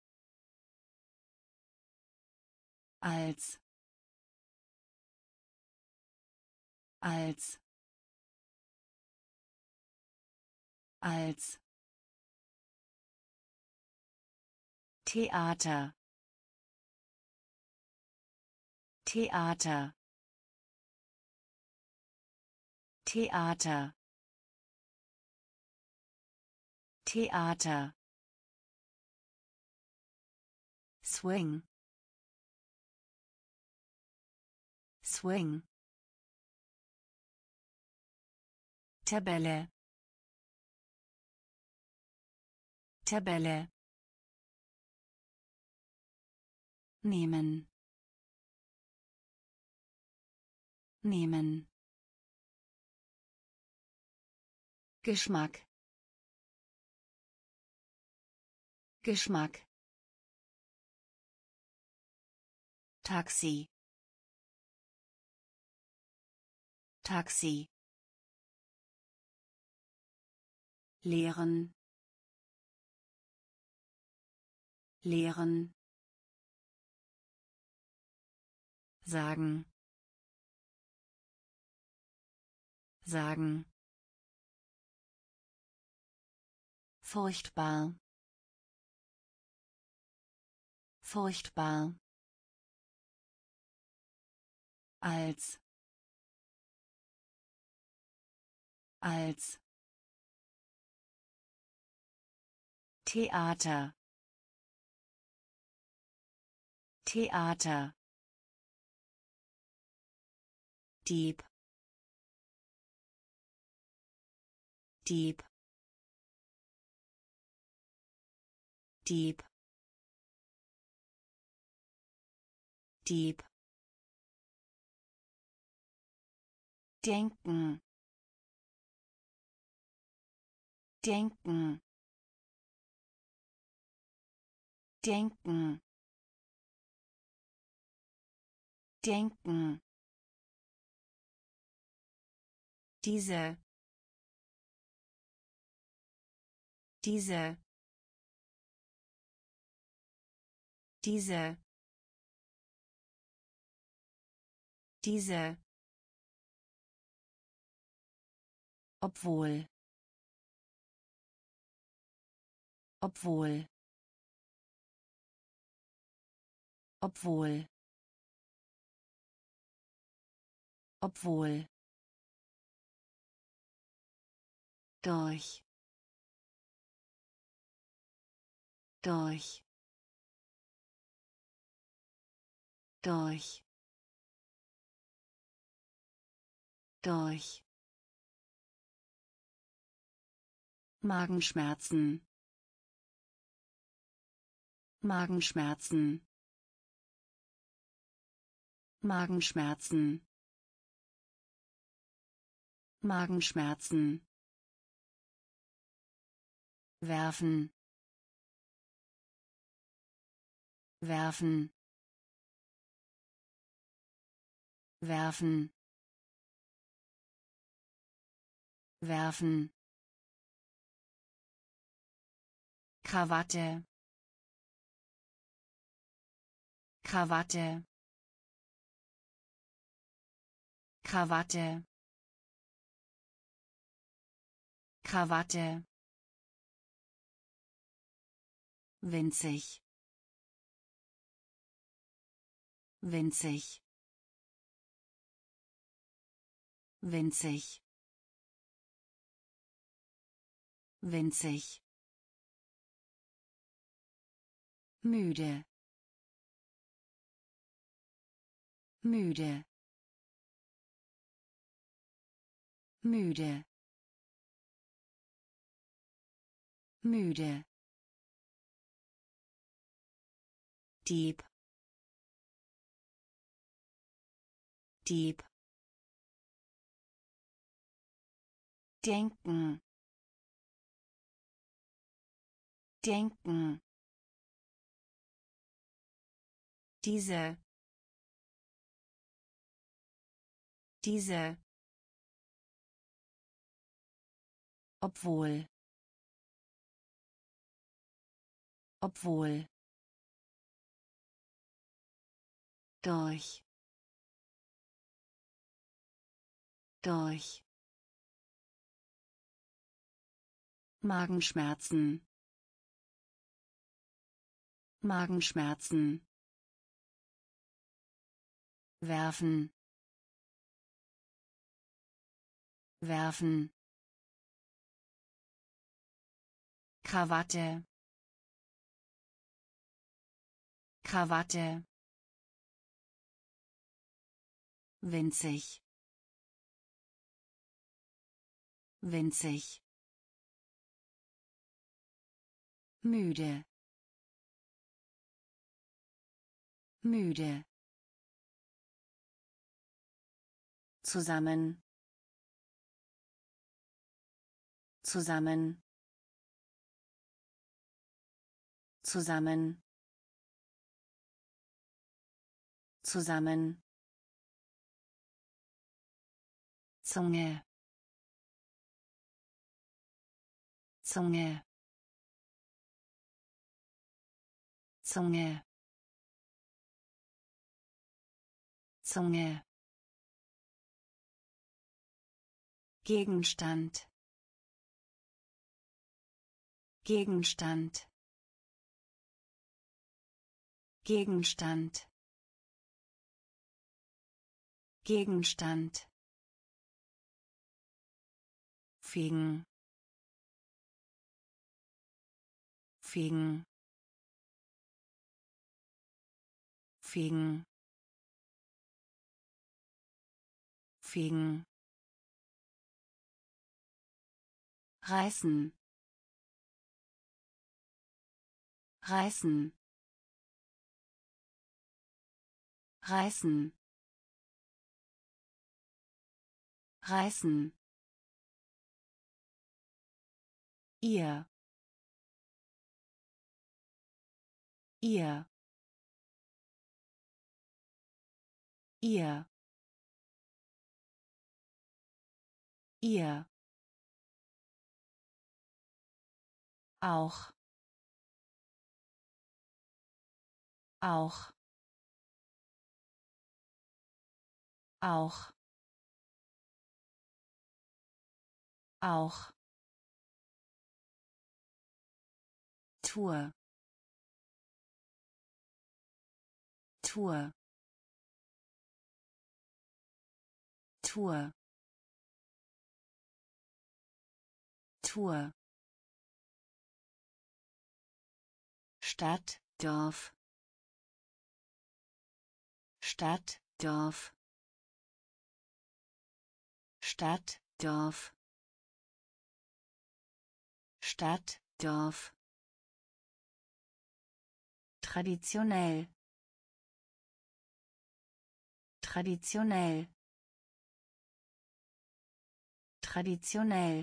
als, als, als, Theater, Theater, Theater, Theater, swing, swing, Tabelle, Tabelle, nehmen, nehmen, Geschmack, Geschmack, Taxi, Taxi, lehren, lehren, sagen, sagen, furchtbar, furchtbar, als, als, Theater, Theater, Dieb, Dieb, Dieb, Dieb. Denken, denken, denken, denken. Diese, diese, diese, diese. Obwohl, obwohl, obwohl, obwohl. Durch, durch, durch, durch. Magenschmerzen, Magenschmerzen, Magenschmerzen, Magenschmerzen. Werfen, werfen, werfen, werfen. Krawatte, Krawatte, Krawatte, Krawatte. Winzig, winzig, winzig, winzig. Müde, müde, müde, müde. Dieb, Dieb. Denken, denken. Diese, diese. Obwohl, obwohl. Durch, durch. Magenschmerzen, Magenschmerzen. Werfen, werfen. Krawatte, Krawatte. Winzig, winzig. Müde, müde. Zusammen, zusammen, zusammen, zusammen. Zunge, Zunge, Zunge, Zunge. Gegenstand, Gegenstand, Gegenstand, Gegenstand. Fegen, fegen, fegen, fegen. reißen reißen reißen reißen ihr ihr ihr ihr auch auch auch auch Tour Tour Tour Tour Stadt Dorf Stadt Dorf Stadt Dorf Stadt Dorf traditionell traditionell traditionell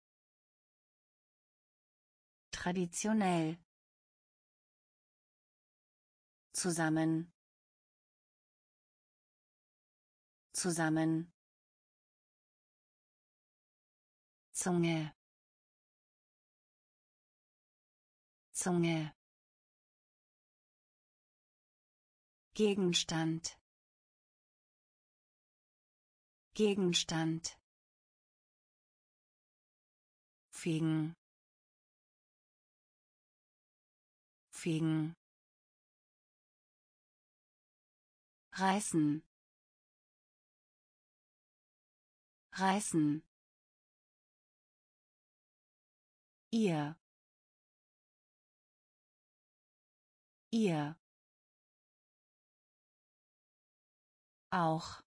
traditionell zusammen zusammen Zunge Zunge Gegenstand Gegenstand fegen fegen reißen reißen ihr ihr auch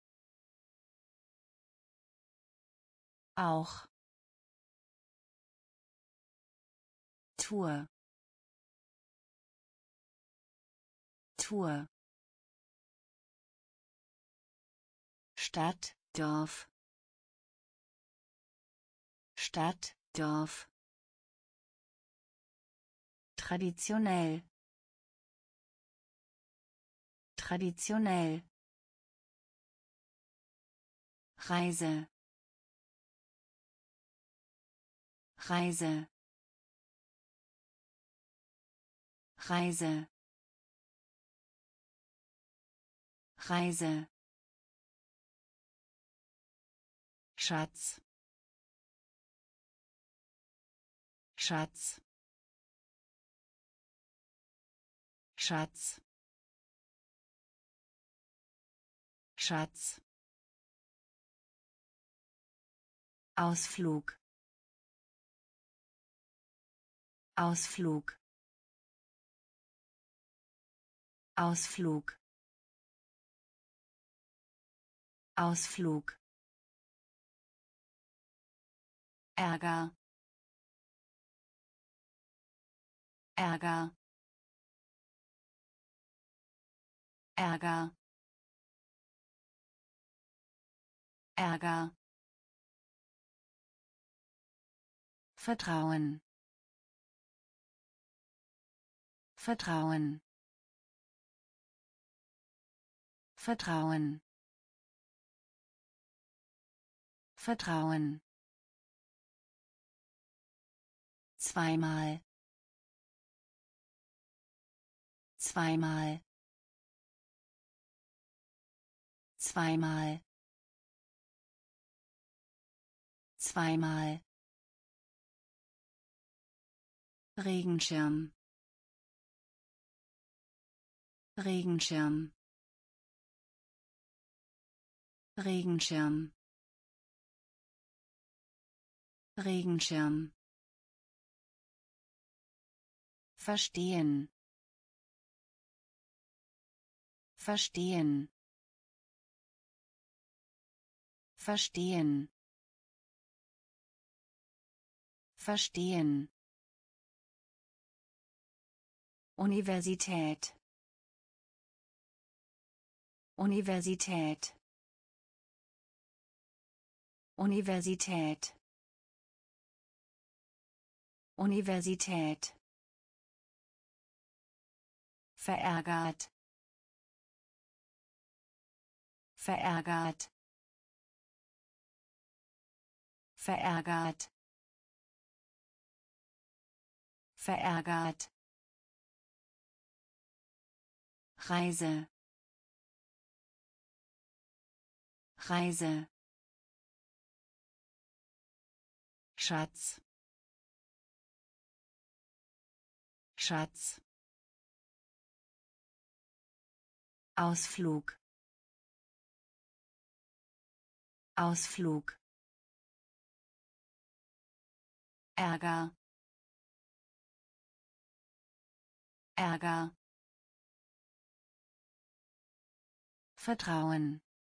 auch Tour Tour Stadt Dorf Stadt Dorf traditionell traditionell Reise Reise Reise Reise Schatz Schatz Schatz Schatz Ausflug Ausflug Ausflug Ausflug Ärger Ärger Ärger Ärger Vertrauen Vertrauen Vertrauen Vertrauen zweimal zweimal zweimal zweimal Regenschirm Regenschirm Regenschirm Regenschirm verstehen verstehen verstehen verstehen, Universität, Universität, Universität, Universität, verärgert, verärgert, verärgert, verärgert, Reise, Reise, Schatz, Schatz, Ausflug, Ausflug, Ärger, Ärger, Vertrauen,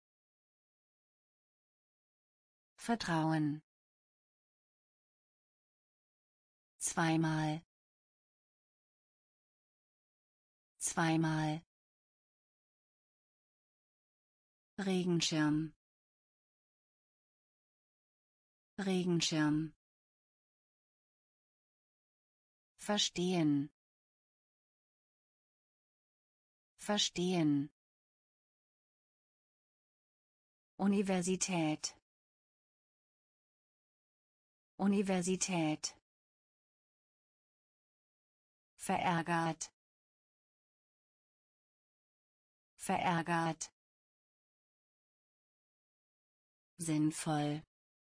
Vertrauen, zweimal, zweimal, Regenschirm, Regenschirm, verstehen, verstehen, Universität, Universität, verärgert, verärgert, sinnvoll,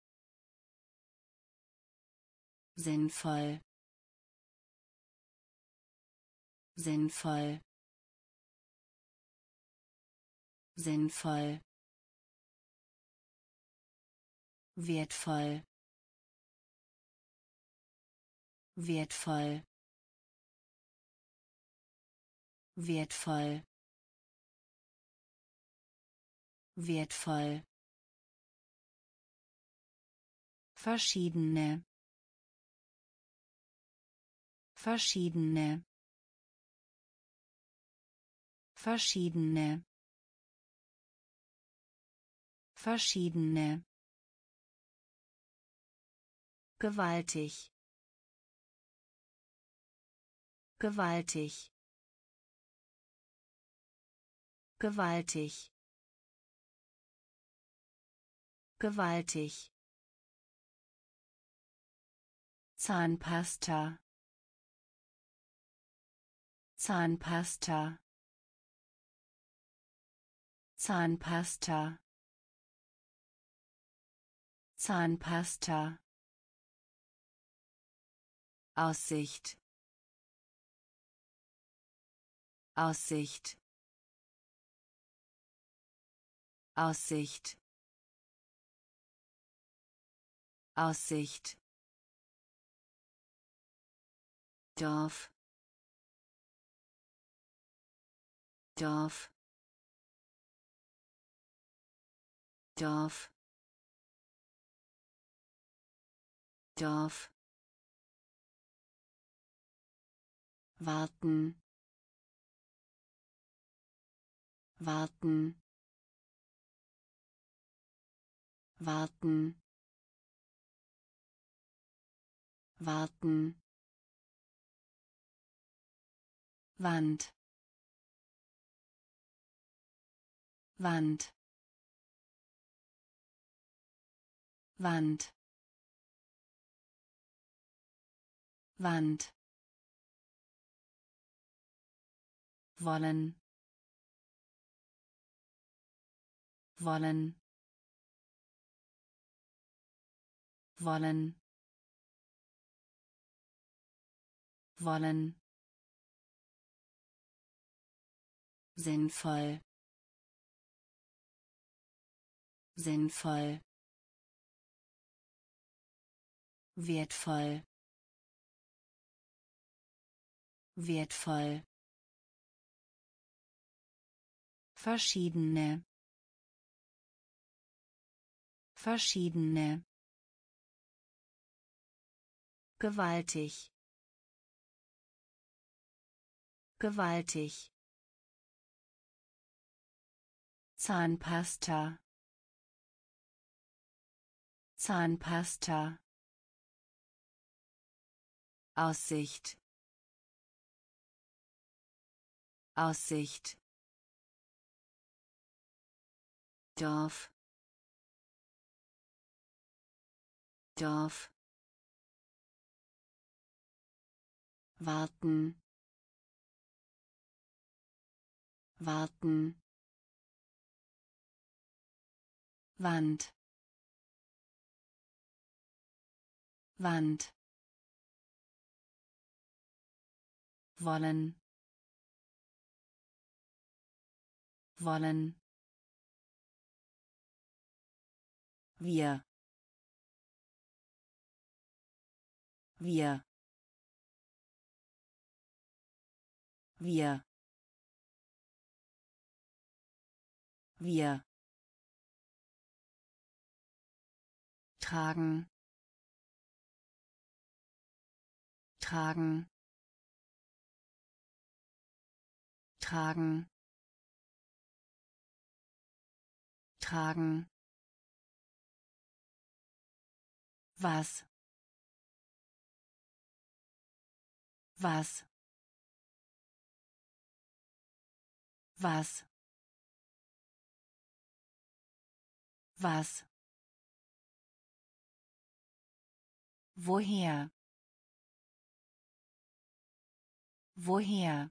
sinnvoll, sinnvoll, sinnvoll, wertvoll, wertvoll, wertvoll, wertvoll, verschiedene, verschiedene, verschiedene, verschiedene, gewaltig, gewaltig, gewaltig, gewaltig, Zahnpasta, Zahnpasta, Zahnpasta, Zahnpasta, Aussicht, Aussicht, Aussicht, Aussicht, Dorf, Dorf, Dorf, Dorf, warten, warten, warten, warten, Wand, Wand, Wand, Wand, wollen, wollen, wollen, wollen, sinnvoll, sinnvoll, wertvoll, wertvoll, verschiedene, verschiedene, gewaltig, gewaltig, Zahnpasta, Zahnpasta, Aussicht, Aussicht, Dorf, Dorf, warten, warten, Wand, Wand, wollen, wollen, wir, wir, wir, wir, tragen, tragen, tragen, tragen, was, was, was, was, woher, woher,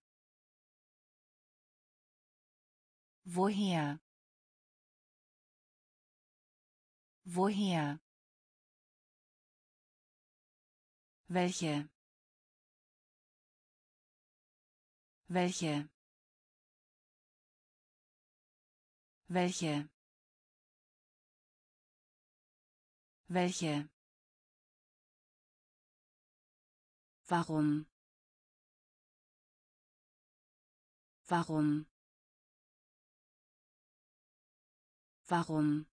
woher, woher, welche, welche, welche, welche, warum, warum, warum,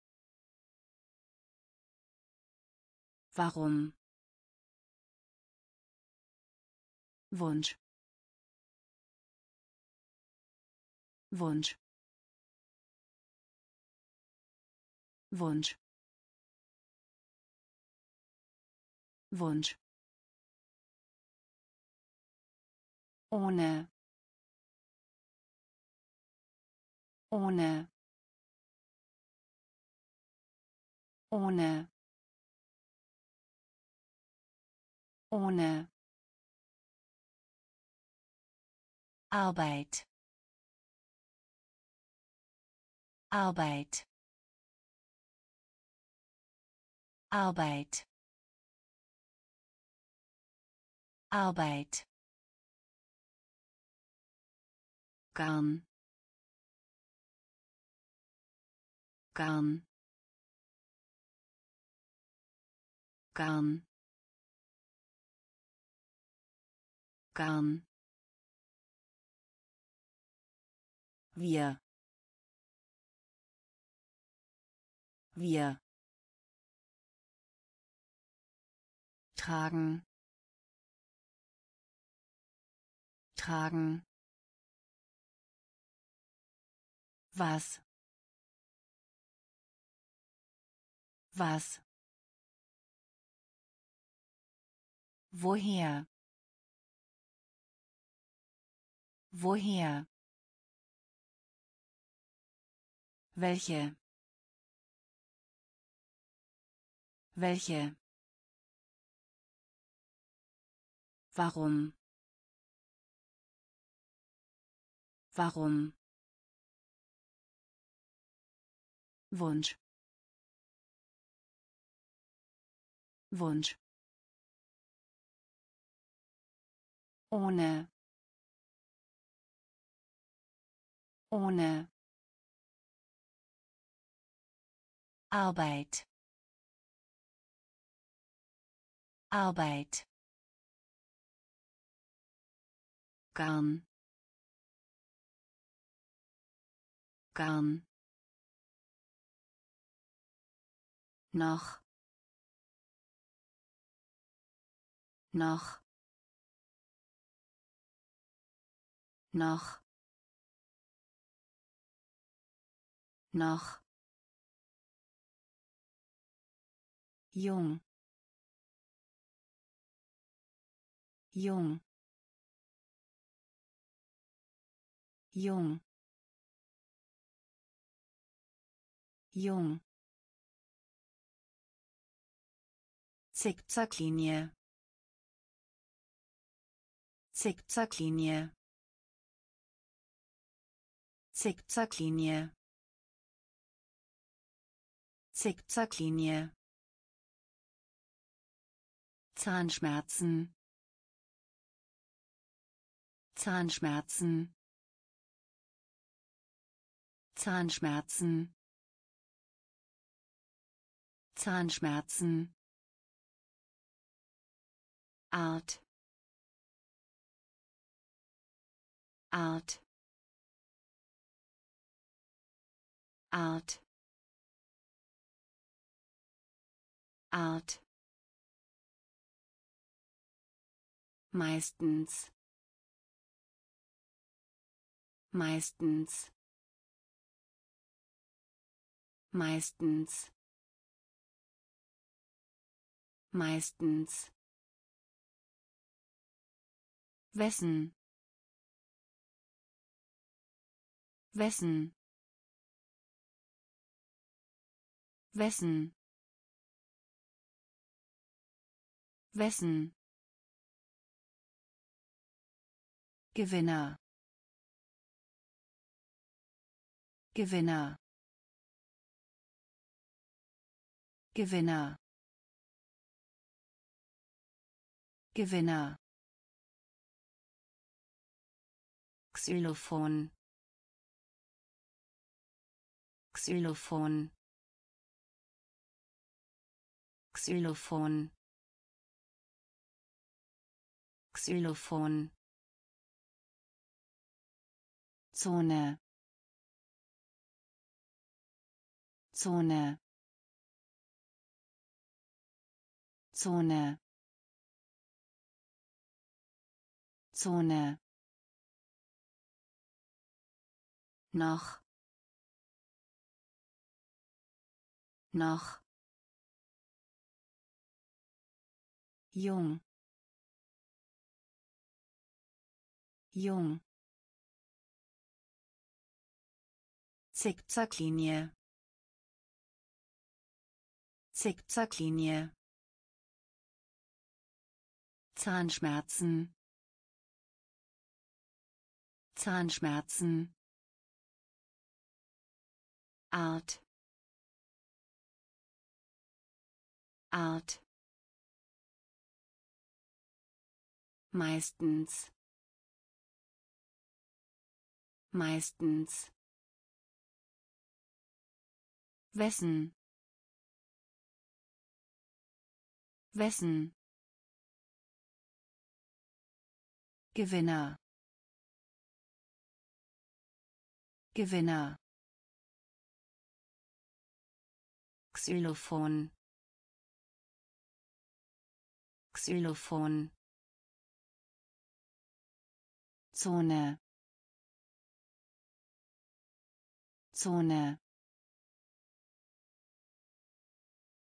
warum, Wunsch, Wunsch, Wunsch, Wunsch, ohne, ohne, ohne, ohne, Arbeit, Arbeit, Arbeit, Arbeit, Garn, Garn, Garn, Garn, wir, wir, tragen, tragen, was, was, woher, woher, welche, welche, warum, warum, Wunsch, Wunsch, ohne, ohne, Arbeit, Arbeit, Garn, Garn, noch, noch noch noch jung jung jung jung Zickzacklinie Zickzacklinie Zickzacklinie Zickzacklinie Zahnschmerzen Zahnschmerzen Zahnschmerzen Zahnschmerzen Art Art Art Art meistens meistens meistens meistens wessen wessen wessen wessen Gewinner Gewinner Gewinner Gewinner Xylophon Xylophon Xylophon Xylophon Zone Zone Zone Zone noch noch jung jung Zickzacklinie Zickzacklinie Zahnschmerzen Zahnschmerzen Art Art meistens meistens wessen wessen Gewinner Gewinner Xylophon Xylophon Zone Zone